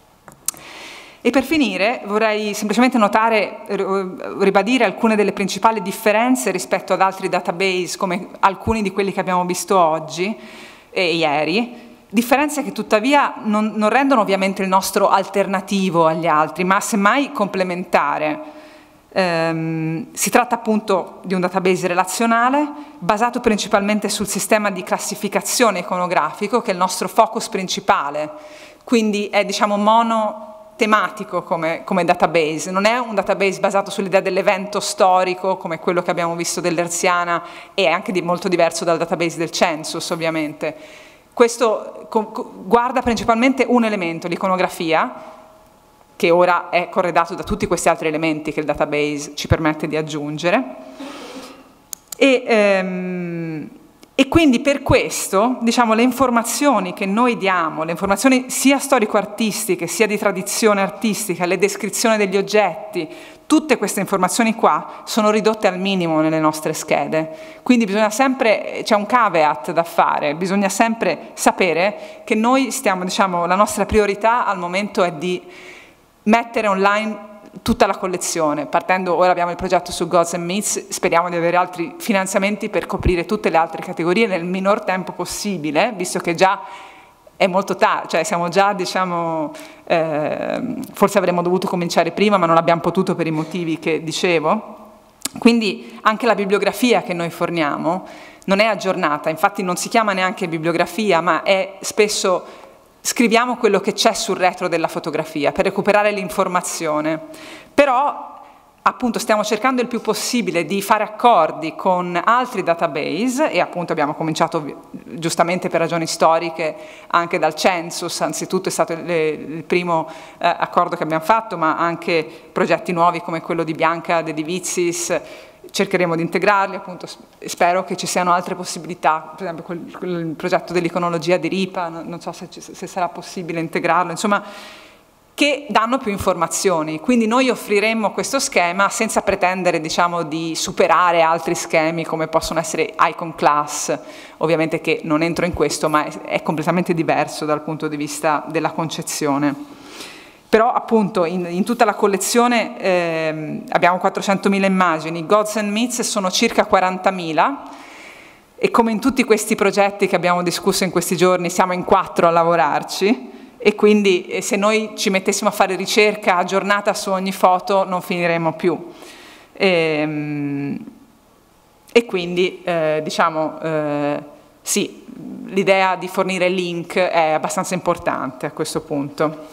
B: E per finire vorrei semplicemente notare, ribadire alcune delle principali differenze rispetto ad altri database come alcuni di quelli che abbiamo visto oggi e ieri, differenze che tuttavia non, non rendono ovviamente il nostro alternativo agli altri, ma semmai complementare. Ehm, si tratta appunto di un database relazionale basato principalmente sul sistema di classificazione iconografico che è il nostro focus principale, quindi è diciamo mono tematico come, come database, non è un database basato sull'idea dell'evento storico come quello che abbiamo visto dell'Hertziana e è anche di molto diverso dal database del Census ovviamente. Questo guarda principalmente un elemento, l'iconografia, che ora è corredato da tutti questi altri elementi che il database ci permette di aggiungere e, ehm, E quindi per questo, diciamo, le informazioni che noi diamo, le informazioni sia storico-artistiche, sia di tradizione artistica, le descrizioni degli oggetti, tutte queste informazioni qua sono ridotte al minimo nelle nostre schede. Quindi bisogna sempre, c'è un caveat da fare, bisogna sempre sapere che noi stiamo, diciamo, la nostra priorità al momento è di mettere online tutta la collezione, partendo, ora abbiamo il progetto su Gods and Myths, speriamo di avere altri finanziamenti per coprire tutte le altre categorie nel minor tempo possibile, visto che già è molto tardi, cioè siamo già, diciamo, eh, forse avremmo dovuto cominciare prima, ma non abbiamo potuto per i motivi che dicevo. Quindi anche la bibliografia che noi forniamo non è aggiornata, infatti non si chiama neanche bibliografia, ma è spesso scriviamo quello che c'è sul retro della fotografia per recuperare l'informazione, però appunto stiamo cercando il più possibile di fare accordi con altri database e appunto abbiamo cominciato giustamente per ragioni storiche anche dal Census, anzitutto è stato il, il primo eh, accordo che abbiamo fatto, ma anche progetti nuovi come quello di Bianca De Divizis, cercheremo di integrarli, appunto spero che ci siano altre possibilità, per esempio quel, quel progetto dell'iconologia di Ripa, non, non so se, se sarà possibile integrarlo, insomma, che danno più informazioni, quindi noi offriremmo questo schema senza pretendere, diciamo, di superare altri schemi come possono essere Icon Class, ovviamente che non entro in questo, ma è, è completamente diverso dal punto di vista della concezione. Però appunto in, in tutta la collezione eh, abbiamo quattrocentomila immagini, Gods and Myths sono circa quarantamila e come in tutti questi progetti che abbiamo discusso in questi giorni siamo in quattro a lavorarci e quindi eh, se noi ci mettessimo a fare ricerca aggiornata su ogni foto non finiremo più. E, e quindi eh, diciamo eh, sì, l'idea di fornire link è abbastanza importante a questo punto.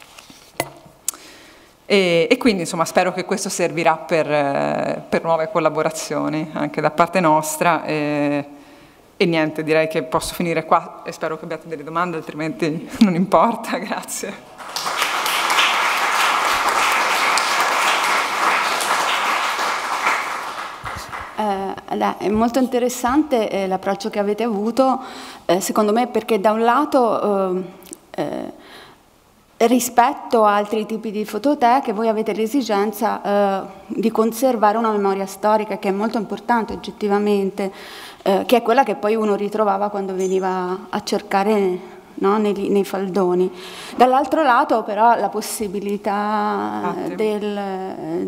B: E, e quindi insomma spero che questo servirà per, eh, per nuove collaborazioni anche da parte nostra e, e niente, direi che posso finire qua e spero che abbiate delle domande, altrimenti non importa, grazie.
A: Ed è molto interessante eh, l'approccio che avete avuto, eh, secondo me, perché da un lato eh, eh, rispetto a altri tipi di fototeche voi avete l'esigenza eh, di conservare una memoria storica che è molto importante oggettivamente, eh, che è quella che poi uno ritrovava quando veniva a cercare, no, nei, nei faldoni. Dall'altro lato però la possibilità del,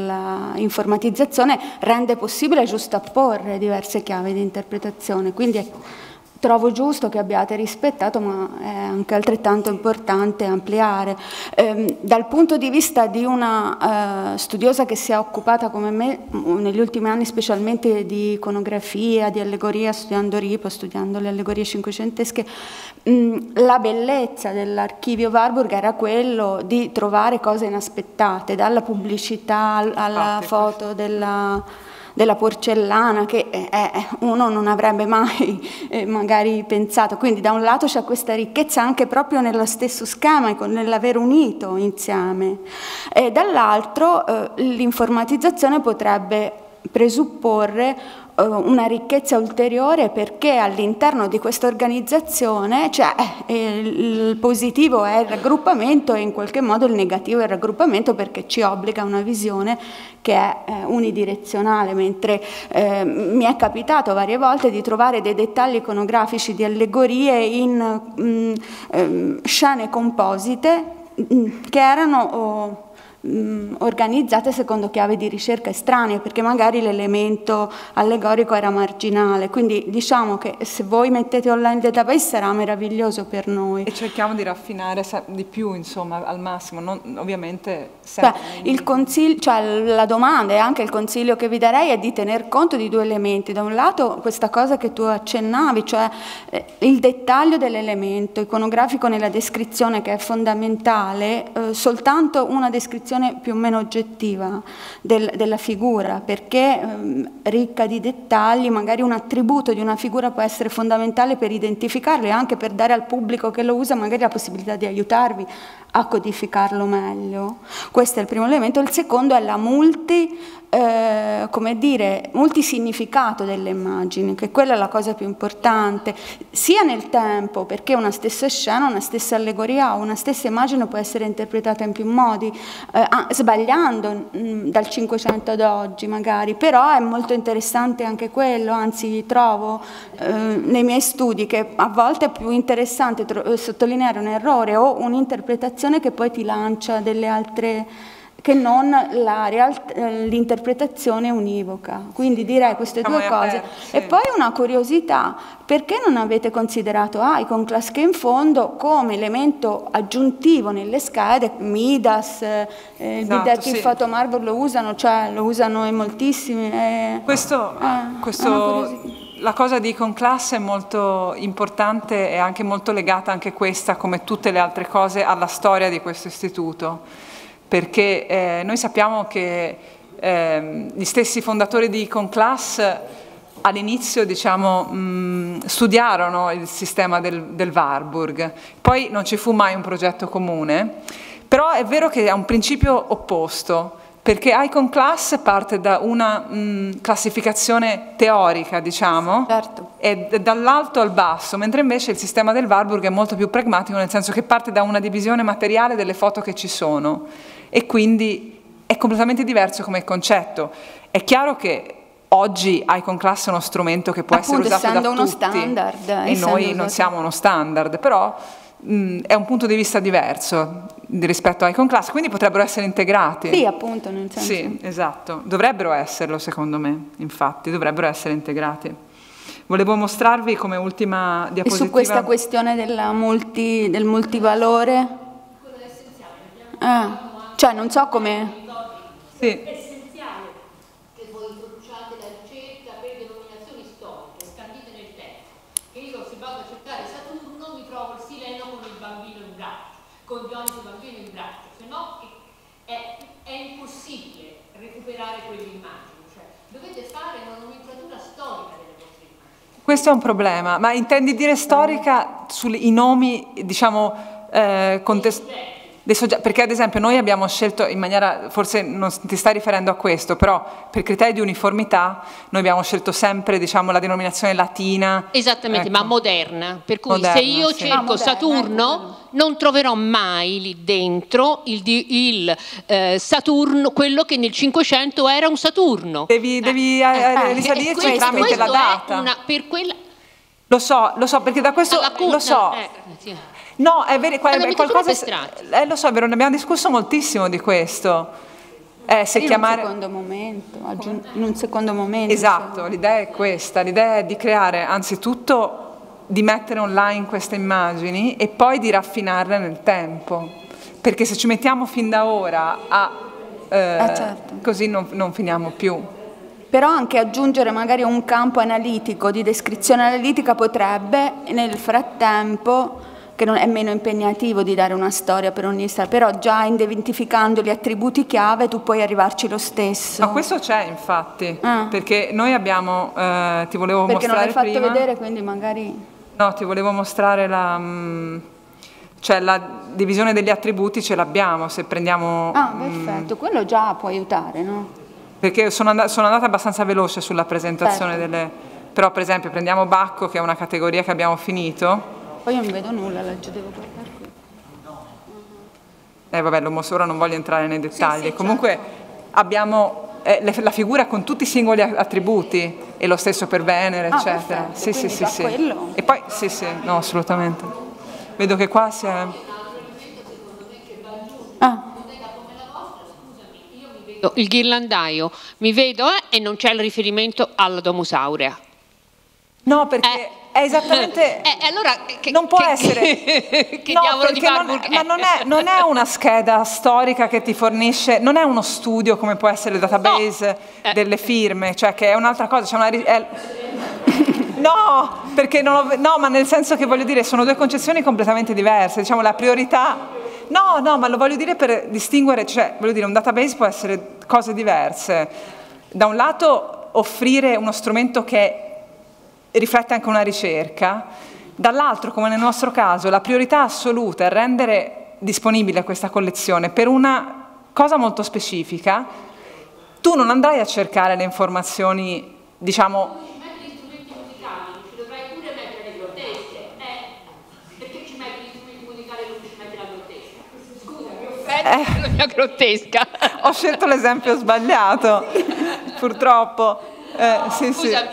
A: dell'informatizzazione rende possibile giustapporre diverse chiavi di interpretazione, quindi è, trovo giusto che abbiate rispettato, ma è anche altrettanto importante ampliare. Eh, dal punto di vista di una eh, studiosa che si è occupata come me negli ultimi anni specialmente di iconografia, di allegoria, studiando Ripo, studiando le allegorie cinquecentesche, mh, la bellezza dell'archivio Warburg era quello di trovare cose inaspettate, dalla pubblicità alla foto della... della porcellana che eh, uno non avrebbe mai eh, magari pensato, quindi da un lato c'è questa ricchezza anche proprio nello stesso schema, nell'aver unito insieme, e dall'altro eh, l'informatizzazione potrebbe presupporre eh, una ricchezza ulteriore, perché all'interno di questa organizzazione cioè, eh, il positivo è il raggruppamento e in qualche modo il negativo è il raggruppamento, perché ci obbliga a una visione che è eh, unidirezionale, mentre eh, mi è capitato varie volte di trovare dei dettagli iconografici di allegorie in mh, eh, scene composite mh, che erano oh, mh, organizzate secondo chiavi di ricerca estranee, perché magari l'elemento allegorico era marginale, quindi diciamo che se voi mettete online database sarà meraviglioso per noi.
B: E cerchiamo di raffinare di più, insomma, al massimo, non, ovviamente...
A: Beh, il consiglio, cioè la domanda e anche il consiglio che vi darei è di tener conto di due elementi. Da un lato questa cosa che tu accennavi, cioè eh, il dettaglio dell'elemento iconografico nella descrizione, che è fondamentale, eh, soltanto una descrizione più o meno oggettiva del, della figura, perché eh, ricca di dettagli, magari un attributo di una figura può essere fondamentale per identificarlo e anche per dare al pubblico che lo usa magari la possibilità di aiutarvi a codificarlo meglio. Questo è il primo elemento. Il secondo è la multi, eh, come dire, multisignificato delle immagini, che quella è la cosa più importante, sia nel tempo, perché una stessa scena, una stessa allegoria o una stessa immagine può essere interpretata in più modi, eh, sbagliando mh, dal Cinquecento ad oggi magari, però è molto interessante anche quello, anzi trovo eh, nei miei studi che a volte è più interessante sottolineare un errore o un'interpretazione che poi ti lancia delle altre, che non l'interpretazione univoca. Quindi direi queste due cose. E poi una curiosità, perché non avete considerato Iconclast, che in fondo come elemento aggiuntivo nelle schede, Midas, eh, il
B: esatto,
A: Detective
B: sì.
A: Photo Marble lo usano, cioè lo usano in moltissimi. Eh,
B: questo,
A: eh,
B: questo la cosa di Iconclast è molto importante e anche molto legata anche questa, come tutte le altre cose, alla storia di questo istituto, perché eh, noi sappiamo che eh, gli stessi fondatori di Iconclast all'inizio, diciamo, mh, studiarono il sistema del, del Warburg, poi non ci fu mai un progetto comune, però è vero che ha un principio opposto, perché Iconclast parte da una mh, classificazione teorica, diciamo,
A: certo.
B: e dall'alto al basso, mentre invece il sistema del Warburg è molto più pragmatico, nel senso che parte da una divisione materiale delle foto che ci sono, e quindi è completamente diverso come concetto. È chiaro che oggi Iconclast è uno strumento che può
A: appunto,
B: essere usato da
A: uno
B: tutti,
A: standard,
B: e noi non siamo uno standard, però mh, è un punto di vista diverso rispetto a Iconclast, quindi potrebbero essere integrati.
A: Sì, appunto, nel senso.
B: Sì, esatto, dovrebbero esserlo secondo me, infatti, dovrebbero essere integrati. Volevo mostrarvi come ultima diapositiva...
A: E su questa questione della multi, del multivalore? Ah, cioè non so come...
B: Sì.
C: È essenziale che voi introduciate la ricerca per denominazioni storiche, scandite nel tempo. Che io se vado a cercare Saturno mi trovo il Sileno con il bambino in braccio, con Dioniso bambino in braccio, se no è, è impossibile recuperare quelle immagini, cioè dovete fare una nomenclatura storica delle vostre immagini.
B: Questo è un problema, ma intendi dire storica sui nomi, diciamo, eh, contestuali? dei soggetti, perché ad esempio noi abbiamo scelto in maniera, forse non ti stai riferendo a questo, però per criteri di uniformità noi abbiamo scelto sempre, diciamo, la denominazione latina.
C: Esattamente,
B: ecco.
C: ma moderna, per cui
B: Moderna,
C: se io
B: sì.
C: cerco
A: Ah, moderna,
C: Saturno
A: ecco.
C: non troverò mai lì dentro il, di- il eh, Saturno, quello che nel Cinquecento era un Saturno.
B: Devi, devi eh,
A: eh,
C: E
B: risalirci
C: questo,
B: tramite la
C: questo è
B: data.
C: una, per quella,
B: Lo so, lo so, perché da questo
C: alla cu-
B: lo so.
C: eh, sì.
B: No, è vero,
C: Alla
B: è
C: mitezza
B: qualcosa.
C: estratti.
B: Eh, lo so, è vero, ne abbiamo discusso moltissimo di questo. Eh, se
A: in
B: chiamare.
A: un secondo momento, aggiun- in un secondo momento.
B: Esatto,
A: cioè.
B: l'idea è questa, l'idea è di creare anzitutto di mettere online queste immagini e poi di raffinarle nel tempo, perché se ci mettiamo fin da ora a eh,
A: Eh, certo.
B: così non, non finiamo più.
A: Però anche aggiungere magari un campo analitico, di descrizione analitica potrebbe, nel frattempo, che non è meno impegnativo di dare una storia per ogni storia, però già identificando gli attributi chiave tu puoi arrivarci lo stesso.
B: Ma questo c'è infatti,
A: Ah.
B: perché noi abbiamo, eh, ti volevo
A: Perché non
B: mostrare
A: l'hai fatto
B: prima,
A: vedere, quindi magari...
B: no, ti volevo mostrare la, mm, cioè la divisione degli attributi ce l'abbiamo, se prendiamo...
A: Ah,
B: mm,
A: perfetto, quello già può aiutare, no?
B: perché sono, and- sono andata abbastanza veloce sulla presentazione
A: Certo.
B: delle... Però per esempio prendiamo Bacco, che è una categoria che abbiamo finito.
A: Poi io non vedo nulla, leggo, devo guardare qui.
B: Eh vabbè, lo mostro, ora non voglio entrare nei dettagli.
A: sì,
B: Comunque
A: certo.
B: abbiamo eh, le- la figura con tutti i singoli a- attributi, e lo stesso per Venere,
A: Ah,
B: eccetera.
A: perfetto,
B: Sì, sì,
A: quindi
B: sì,
A: già
B: sì.
A: quello.
B: E poi, sì, sì, no, assolutamente. Vedo che qua si è...
A: Ah,
C: Il ghirlandaio, mi vedo eh, e non c'è il riferimento alla Domus Aurea.
B: No, perché
C: Eh.
B: è esattamente...
C: Eh, allora, che,
B: non può
C: che-
B: essere...
C: che
B: No,
C: diavolo di
B: perché non-
C: Warburg
B: ma
C: è?
B: non è, non è una scheda storica che ti fornisce, non è uno studio come può essere il database
C: No. Eh.
B: delle firme, cioè che è un'altra cosa, c'è una... ri- è- No, perché non ho- no, ma nel senso che voglio dire, sono due concezioni completamente diverse, diciamo la priorità... No, no, ma lo voglio dire per distinguere, cioè, voglio dire, un database può essere cose diverse. Da un lato offrire uno strumento che riflette anche una ricerca, dall'altro, come nel nostro caso, la priorità assoluta è rendere disponibile questa collezione per una cosa molto specifica. Tu non andrai a cercare le informazioni, diciamo...
C: Eh, la mia grottesca.
B: Ho scelto l'esempio sbagliato, purtroppo. Eh, sì, sì.
C: Scusami,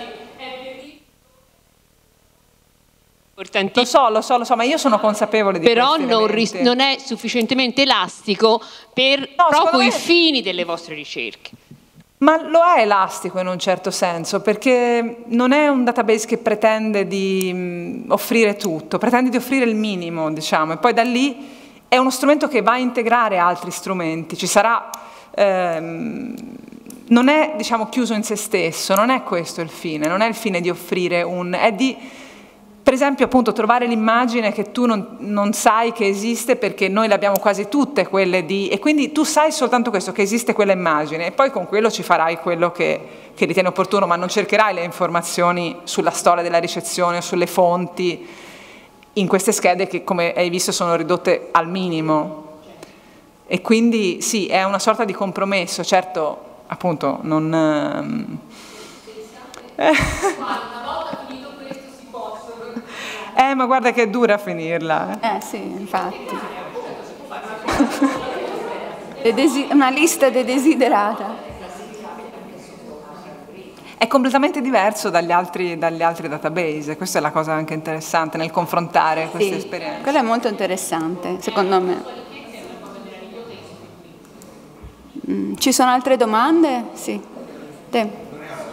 B: Lo
C: importantissimo.
B: so, lo so, lo so, ma io sono consapevole di
C: Però
B: questi
C: non, ris-
B: elementi.
C: non è sufficientemente elastico per
B: No,
C: proprio
B: secondo
C: i
B: me-
C: fini delle vostre ricerche.
B: Ma lo è elastico in un certo senso, perché non è un database che pretende di mh, offrire tutto, pretende di offrire il minimo, diciamo, e poi da lì è uno strumento che va a integrare altri strumenti. Ci sarà, ehm, non è, diciamo, chiuso in se stesso, non è questo il fine, non è il fine di offrire un... è di, per esempio, appunto, trovare l'immagine che tu non, non sai che esiste, perché noi le abbiamo quasi tutte quelle di... e quindi tu sai soltanto questo, che esiste quella immagine, e poi con quello ci farai quello che, che ritieni opportuno, ma non cercherai le informazioni sulla storia della ricezione o sulle fonti in queste schede che, come hai visto, sono ridotte al minimo. E quindi sì, è una sorta di compromesso, certo, appunto, non... ehm, eh. Eh, ma guarda che è dura finirla. Eh.
A: eh sì, infatti. Le desi- una lista de desiderata.
B: È completamente diverso dagli altri, dagli altri database, questa è la cosa anche interessante nel confrontare queste
A: Sì,
B: esperienze.
A: quello è molto interessante, secondo me. Mm, ci sono altre domande? Sì. Te.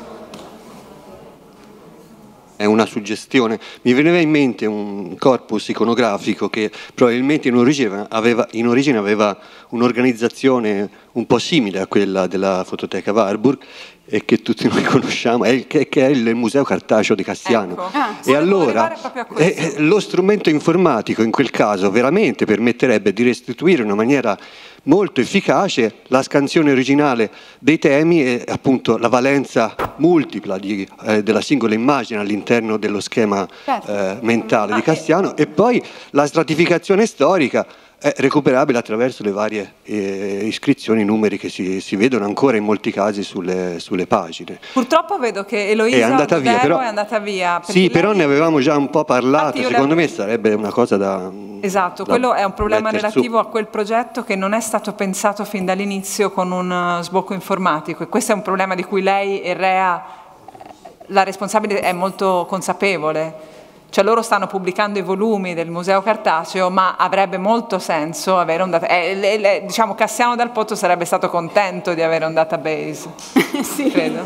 D: È una suggestione. Mi veniva in mente un corpus iconografico che probabilmente in origine aveva, in origine aveva un'organizzazione un po' simile a quella della Fototeca Warburg e che tutti noi conosciamo, è il, che, che è il Museo Cartaceo di Castiano.
B: Ecco.
A: Ah.
D: E
B: Volevo
D: allora
B: arrivare proprio a questo.
D: eh, lo strumento informatico in quel caso veramente permetterebbe di restituire in una maniera molto efficace la scansione originale dei temi e appunto la valenza multipla di, eh, della singola immagine all'interno dello schema
A: Certo.
D: eh, mentale di Castiano, e poi la stratificazione storica è recuperabile attraverso le varie eh, iscrizioni, numeri che si, si vedono ancora in molti casi sulle, sulle pagine.
B: Purtroppo vedo che Eloisa
D: è andata via, però,
B: è andata via.
D: Sì, lei... però ne avevamo già un po' parlato, secondo
B: la...
D: me sarebbe una cosa da...
B: Esatto,
D: da
B: quello è un problema relativo
D: su.
B: a quel progetto che non è stato pensato fin dall'inizio con un sbocco informatico, e questo è un problema di cui lei e Rea, la responsabile, è molto consapevole. Cioè loro stanno pubblicando i volumi del Museo Cartaceo, ma avrebbe molto senso avere un database. Eh, le, le, diciamo Cassiano Dal Pozzo sarebbe stato contento di avere un database, sì. Credo.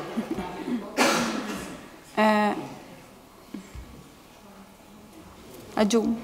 A: Eh, aggiungo.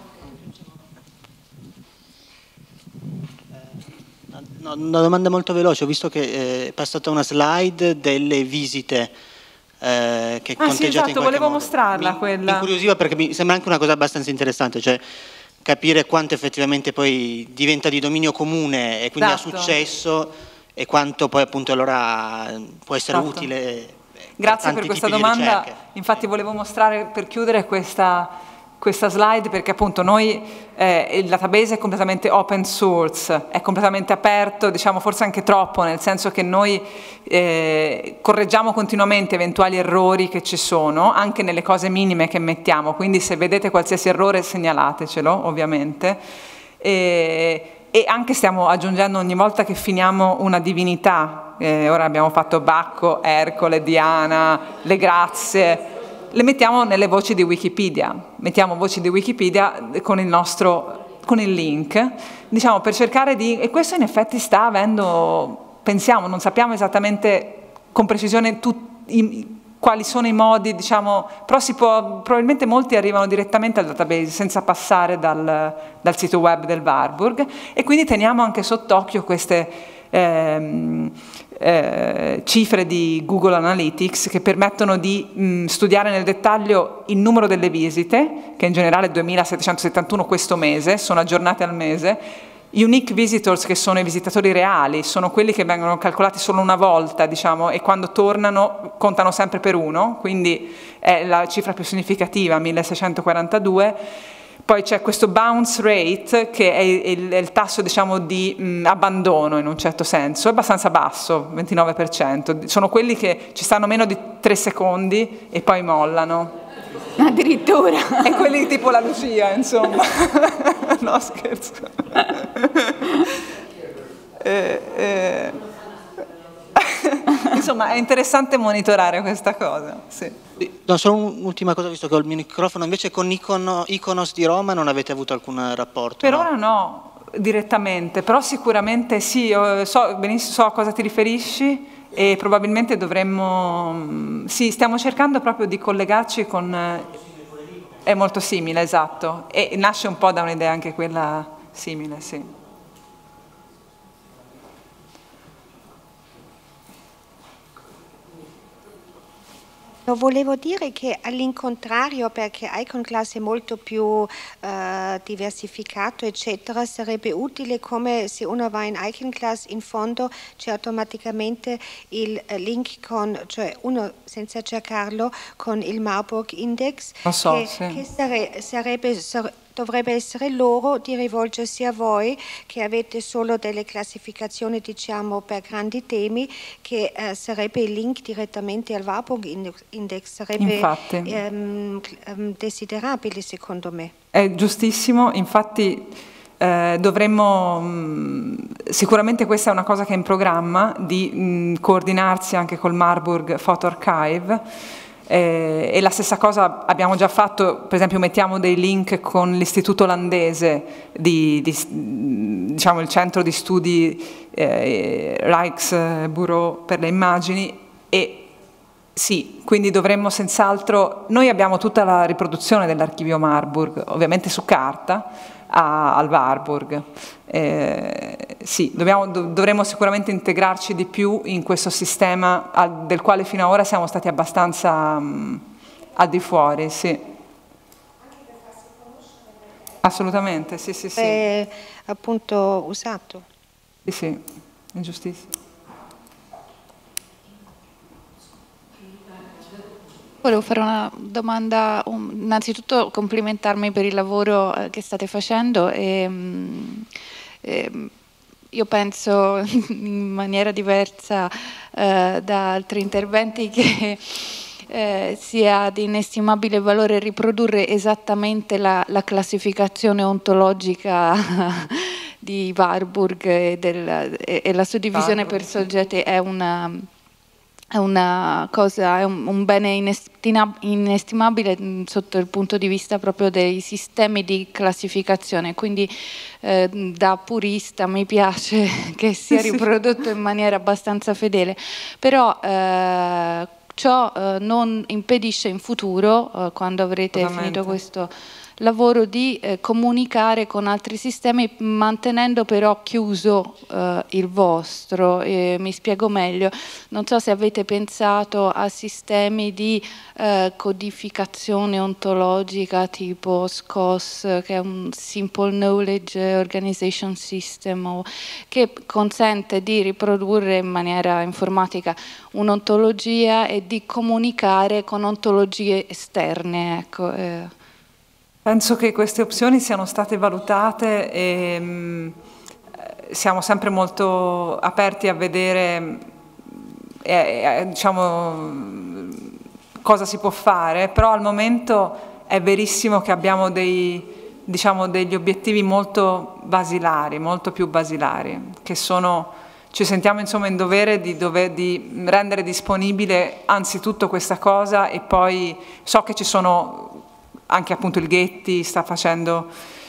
E: No, una domanda molto veloce, ho visto che è passata una slide delle visite eh, che
B: ah,
E: conteggiate
B: sì, esatto,
E: in qualche
B: volevo
E: modo.
B: mostrarla
E: mi,
B: quella.
E: Mi incuriosiva perché mi sembra anche una cosa abbastanza interessante, cioè capire quanto effettivamente poi diventa di dominio comune e quindi
B: esatto.
E: ha successo, e quanto poi appunto allora può essere
B: esatto.
E: utile.
B: Grazie per questa domanda, infatti volevo mostrare per chiudere questa questa slide perché appunto noi eh, il database è completamente open source, è completamente aperto, diciamo forse anche troppo, nel senso che noi eh, correggiamo continuamente eventuali errori che ci sono, anche nelle cose minime che mettiamo, quindi se vedete qualsiasi errore segnalatecelo ovviamente, e, e anche stiamo aggiungendo ogni volta che finiamo una divinità, eh, ora abbiamo fatto Bacco, Ercole, Diana, le grazie, le mettiamo nelle voci di Wikipedia, mettiamo voci di Wikipedia con il nostro, con il link, diciamo per cercare di, e questo in effetti sta avendo, pensiamo, non sappiamo esattamente con precisione tutti, quali sono i modi, diciamo, però si può, probabilmente molti arrivano direttamente al database senza passare dal, dal sito web del Warburg, e quindi teniamo anche sott'occhio queste ehm, Eh, cifre di Google Analytics che permettono di mh, studiare nel dettaglio il numero delle visite, che in generale è duemilasettecentosettantuno questo mese, sono aggiornate al mese, unique visitors, che sono i visitatori reali, sono quelli che vengono calcolati solo una volta, diciamo, e quando tornano contano sempre per uno, quindi è la cifra più significativa, milleseicentoquarantadue. Poi c'è questo bounce rate, che è il, è il tasso, diciamo, di mh, abbandono in un certo senso, è abbastanza basso, ventinove per cento. Sono quelli che ci stanno meno di tre secondi e poi mollano.
A: Addirittura.
B: E quelli tipo la Lucia, insomma. No, scherzo. eh, eh. Insomma, è interessante monitorare questa cosa, sì.
E: No, solo un'ultima cosa, visto che ho il mio microfono, invece con Icono, Iconos di Roma non avete avuto alcun rapporto?
B: Per
E: no?
B: ora no, direttamente, però sicuramente sì, so benissimo so a cosa ti riferisci e probabilmente dovremmo, sì, stiamo cercando proprio di collegarci con, è molto simile, esatto, e nasce un po' da un'idea anche quella simile, sì.
F: Volevo dire che all'incontrario, perché Iconclass è molto più eh, diversificato, eccetera, sarebbe utile come se uno va in Iconclass, in fondo c'è automaticamente il link con, cioè uno senza cercarlo, con il Marburg Index,
B: Lo so,
F: che,
B: sì.
F: che sare, sarebbe, sare, dovrebbe essere loro di rivolgersi a voi che avete solo delle classificazioni, diciamo, per grandi temi, che eh, sarebbe il link direttamente al Warburg Index, sarebbe ehm, desiderabile secondo me.
B: È giustissimo, infatti eh, dovremmo, mh, sicuramente questa è una cosa che è in programma, di mh, coordinarsi anche col Marburg Photo Archive. Eh, e la stessa cosa abbiamo già fatto, per esempio mettiamo dei link con l'istituto olandese, di, di, diciamo il centro di studi eh, Rijksbureau per le immagini, e sì, quindi dovremmo senz'altro, noi abbiamo tutta la riproduzione dell'archivio Marburg, ovviamente su carta, a, al Warburg. Eh, sì, dobbiamo, dov dovremmo sicuramente integrarci di più in questo sistema al, del quale fino ad ora siamo stati abbastanza um, al di fuori, sì. Assolutamente, sì, sì, sì.
F: È appunto usato.
B: Sì, sì, è giustissimo.
G: Volevo fare una domanda, um, innanzitutto complimentarmi per il lavoro eh, che state facendo e, um, e io penso in maniera diversa eh, da altri interventi che eh, sia di inestimabile valore riprodurre esattamente la, la classificazione ontologica di Warburg e, del, e, e la suddivisione Warburg. Per soggetti è una... È una cosa, è un, un bene inestimabile sotto il punto di vista proprio dei sistemi di classificazione, quindi eh, da purista mi piace che sia riprodotto in maniera abbastanza fedele, però eh, ciò eh, non impedisce in futuro, eh, quando avrete Ovviamente. finito questo lavoro, di eh, comunicare con altri sistemi mantenendo però chiuso eh, il vostro. Eh, mi spiego meglio, non so se avete pensato a sistemi di eh, codificazione ontologica tipo S C O S, che è un Simple Knowledge Organization System, o, che consente di riprodurre in maniera informatica un'ontologia e di comunicare con ontologie esterne, ecco. eh.
B: Penso che queste opzioni siano state valutate e mh, siamo sempre molto aperti a vedere eh, eh, diciamo, cosa si può fare, però al momento è verissimo che abbiamo dei, diciamo, degli obiettivi molto basilari, molto più basilari, che sono, ci sentiamo insomma in dovere di, dove, di rendere disponibile anzitutto questa cosa, e poi so che ci sono anche appunto il Getty sta facendo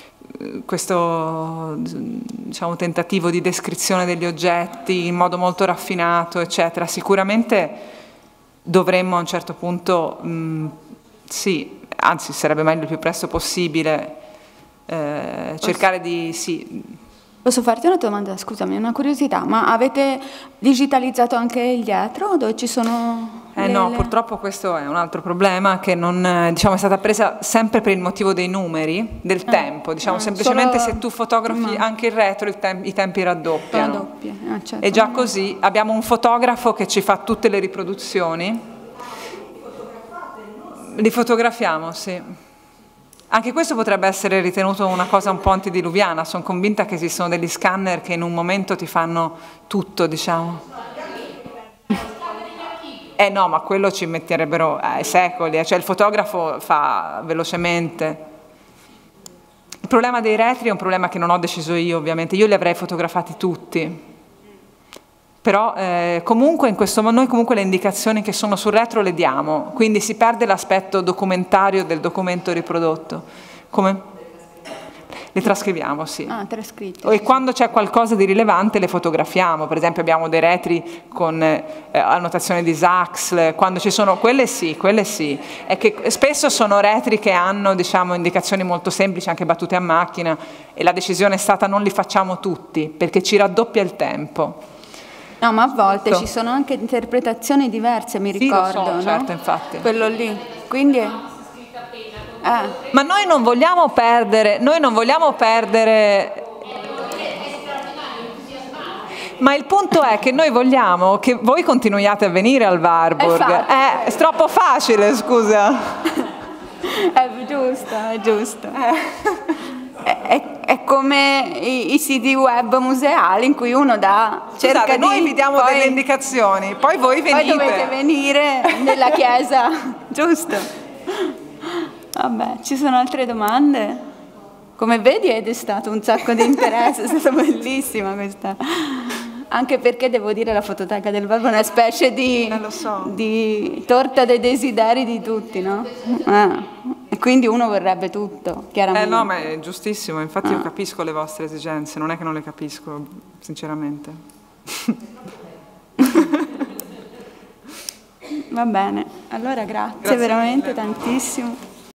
B: questo, diciamo, tentativo di descrizione degli oggetti in modo molto raffinato, eccetera. Sicuramente dovremmo a un certo punto, mh, sì, anzi sarebbe meglio il più presto possibile, eh, cercare di... Sì.
A: Posso farti una domanda? Scusami, una curiosità, ma avete digitalizzato anche il dietro, dove ci sono...
B: Eh
A: le,
B: no,
A: le...
B: purtroppo questo è un altro problema, che non, diciamo, è stata presa sempre per il motivo dei numeri, del eh, tempo, diciamo, eh, semplicemente solo... se tu fotografi no. anche il retro il tem i tempi raddoppiano.
A: Raddoppia. Ah, certo.
B: E già così abbiamo un fotografo che ci fa tutte le riproduzioni. Li fotografiamo, sì. Anche questo potrebbe essere ritenuto una cosa un po' antediluviana, sono convinta che esistono degli scanner che in un momento ti fanno tutto, diciamo. Eh no, ma quello ci metterebbero eh, secoli, eh. Cioè il fotografo fa velocemente. Il problema dei retri è un problema che non ho deciso io, ovviamente, io li avrei fotografati tutti. Però eh, comunque in questo modo noi comunque le indicazioni che sono sul retro le diamo, quindi si perde l'aspetto documentario del documento riprodotto. Come? Le trascriviamo, sì.
A: Ah, trascritte.
B: E quando c'è qualcosa di rilevante le fotografiamo, per esempio abbiamo dei retri con eh, annotazione di Sachs, quando ci sono, quelle sì, quelle sì. È che spesso sono retri che hanno, diciamo, indicazioni molto semplici, anche battute a macchina, e la decisione è stata non li facciamo tutti, perché ci raddoppia il tempo.
A: No, ma a volte ci sono anche interpretazioni diverse, mi ricordo,
B: sì, lo so,
A: no?
B: certo, infatti.
A: Quello lì, quindi... Eh.
B: Ma noi non vogliamo perdere, noi non vogliamo perdere... Ma il punto è che noi vogliamo che voi continuiate a venire al Warburg. È, è troppo facile, scusa.
A: È giusto, è giusto. Eh. È, è come i, i siti web museali in cui uno dà, cerca
B: Scusate,
A: di...
B: noi vi diamo
A: poi,
B: delle indicazioni, poi voi venite.
A: Poi dovete venire nella chiesa, giusto? Vabbè, ci sono altre domande? Come vedi è stato un sacco di interesse, è stata bellissima questa. Anche perché devo dire la fototeca del Warburg è una specie di,
B: eh, lo so.
A: di torta dei desideri di tutti, no? Eh. E quindi uno vorrebbe tutto, chiaramente.
B: Eh no, ma è giustissimo, infatti
A: ah.
B: io capisco le vostre esigenze, non è che non le capisco, sinceramente.
A: Va bene, allora grazie, grazie veramente tantissimo.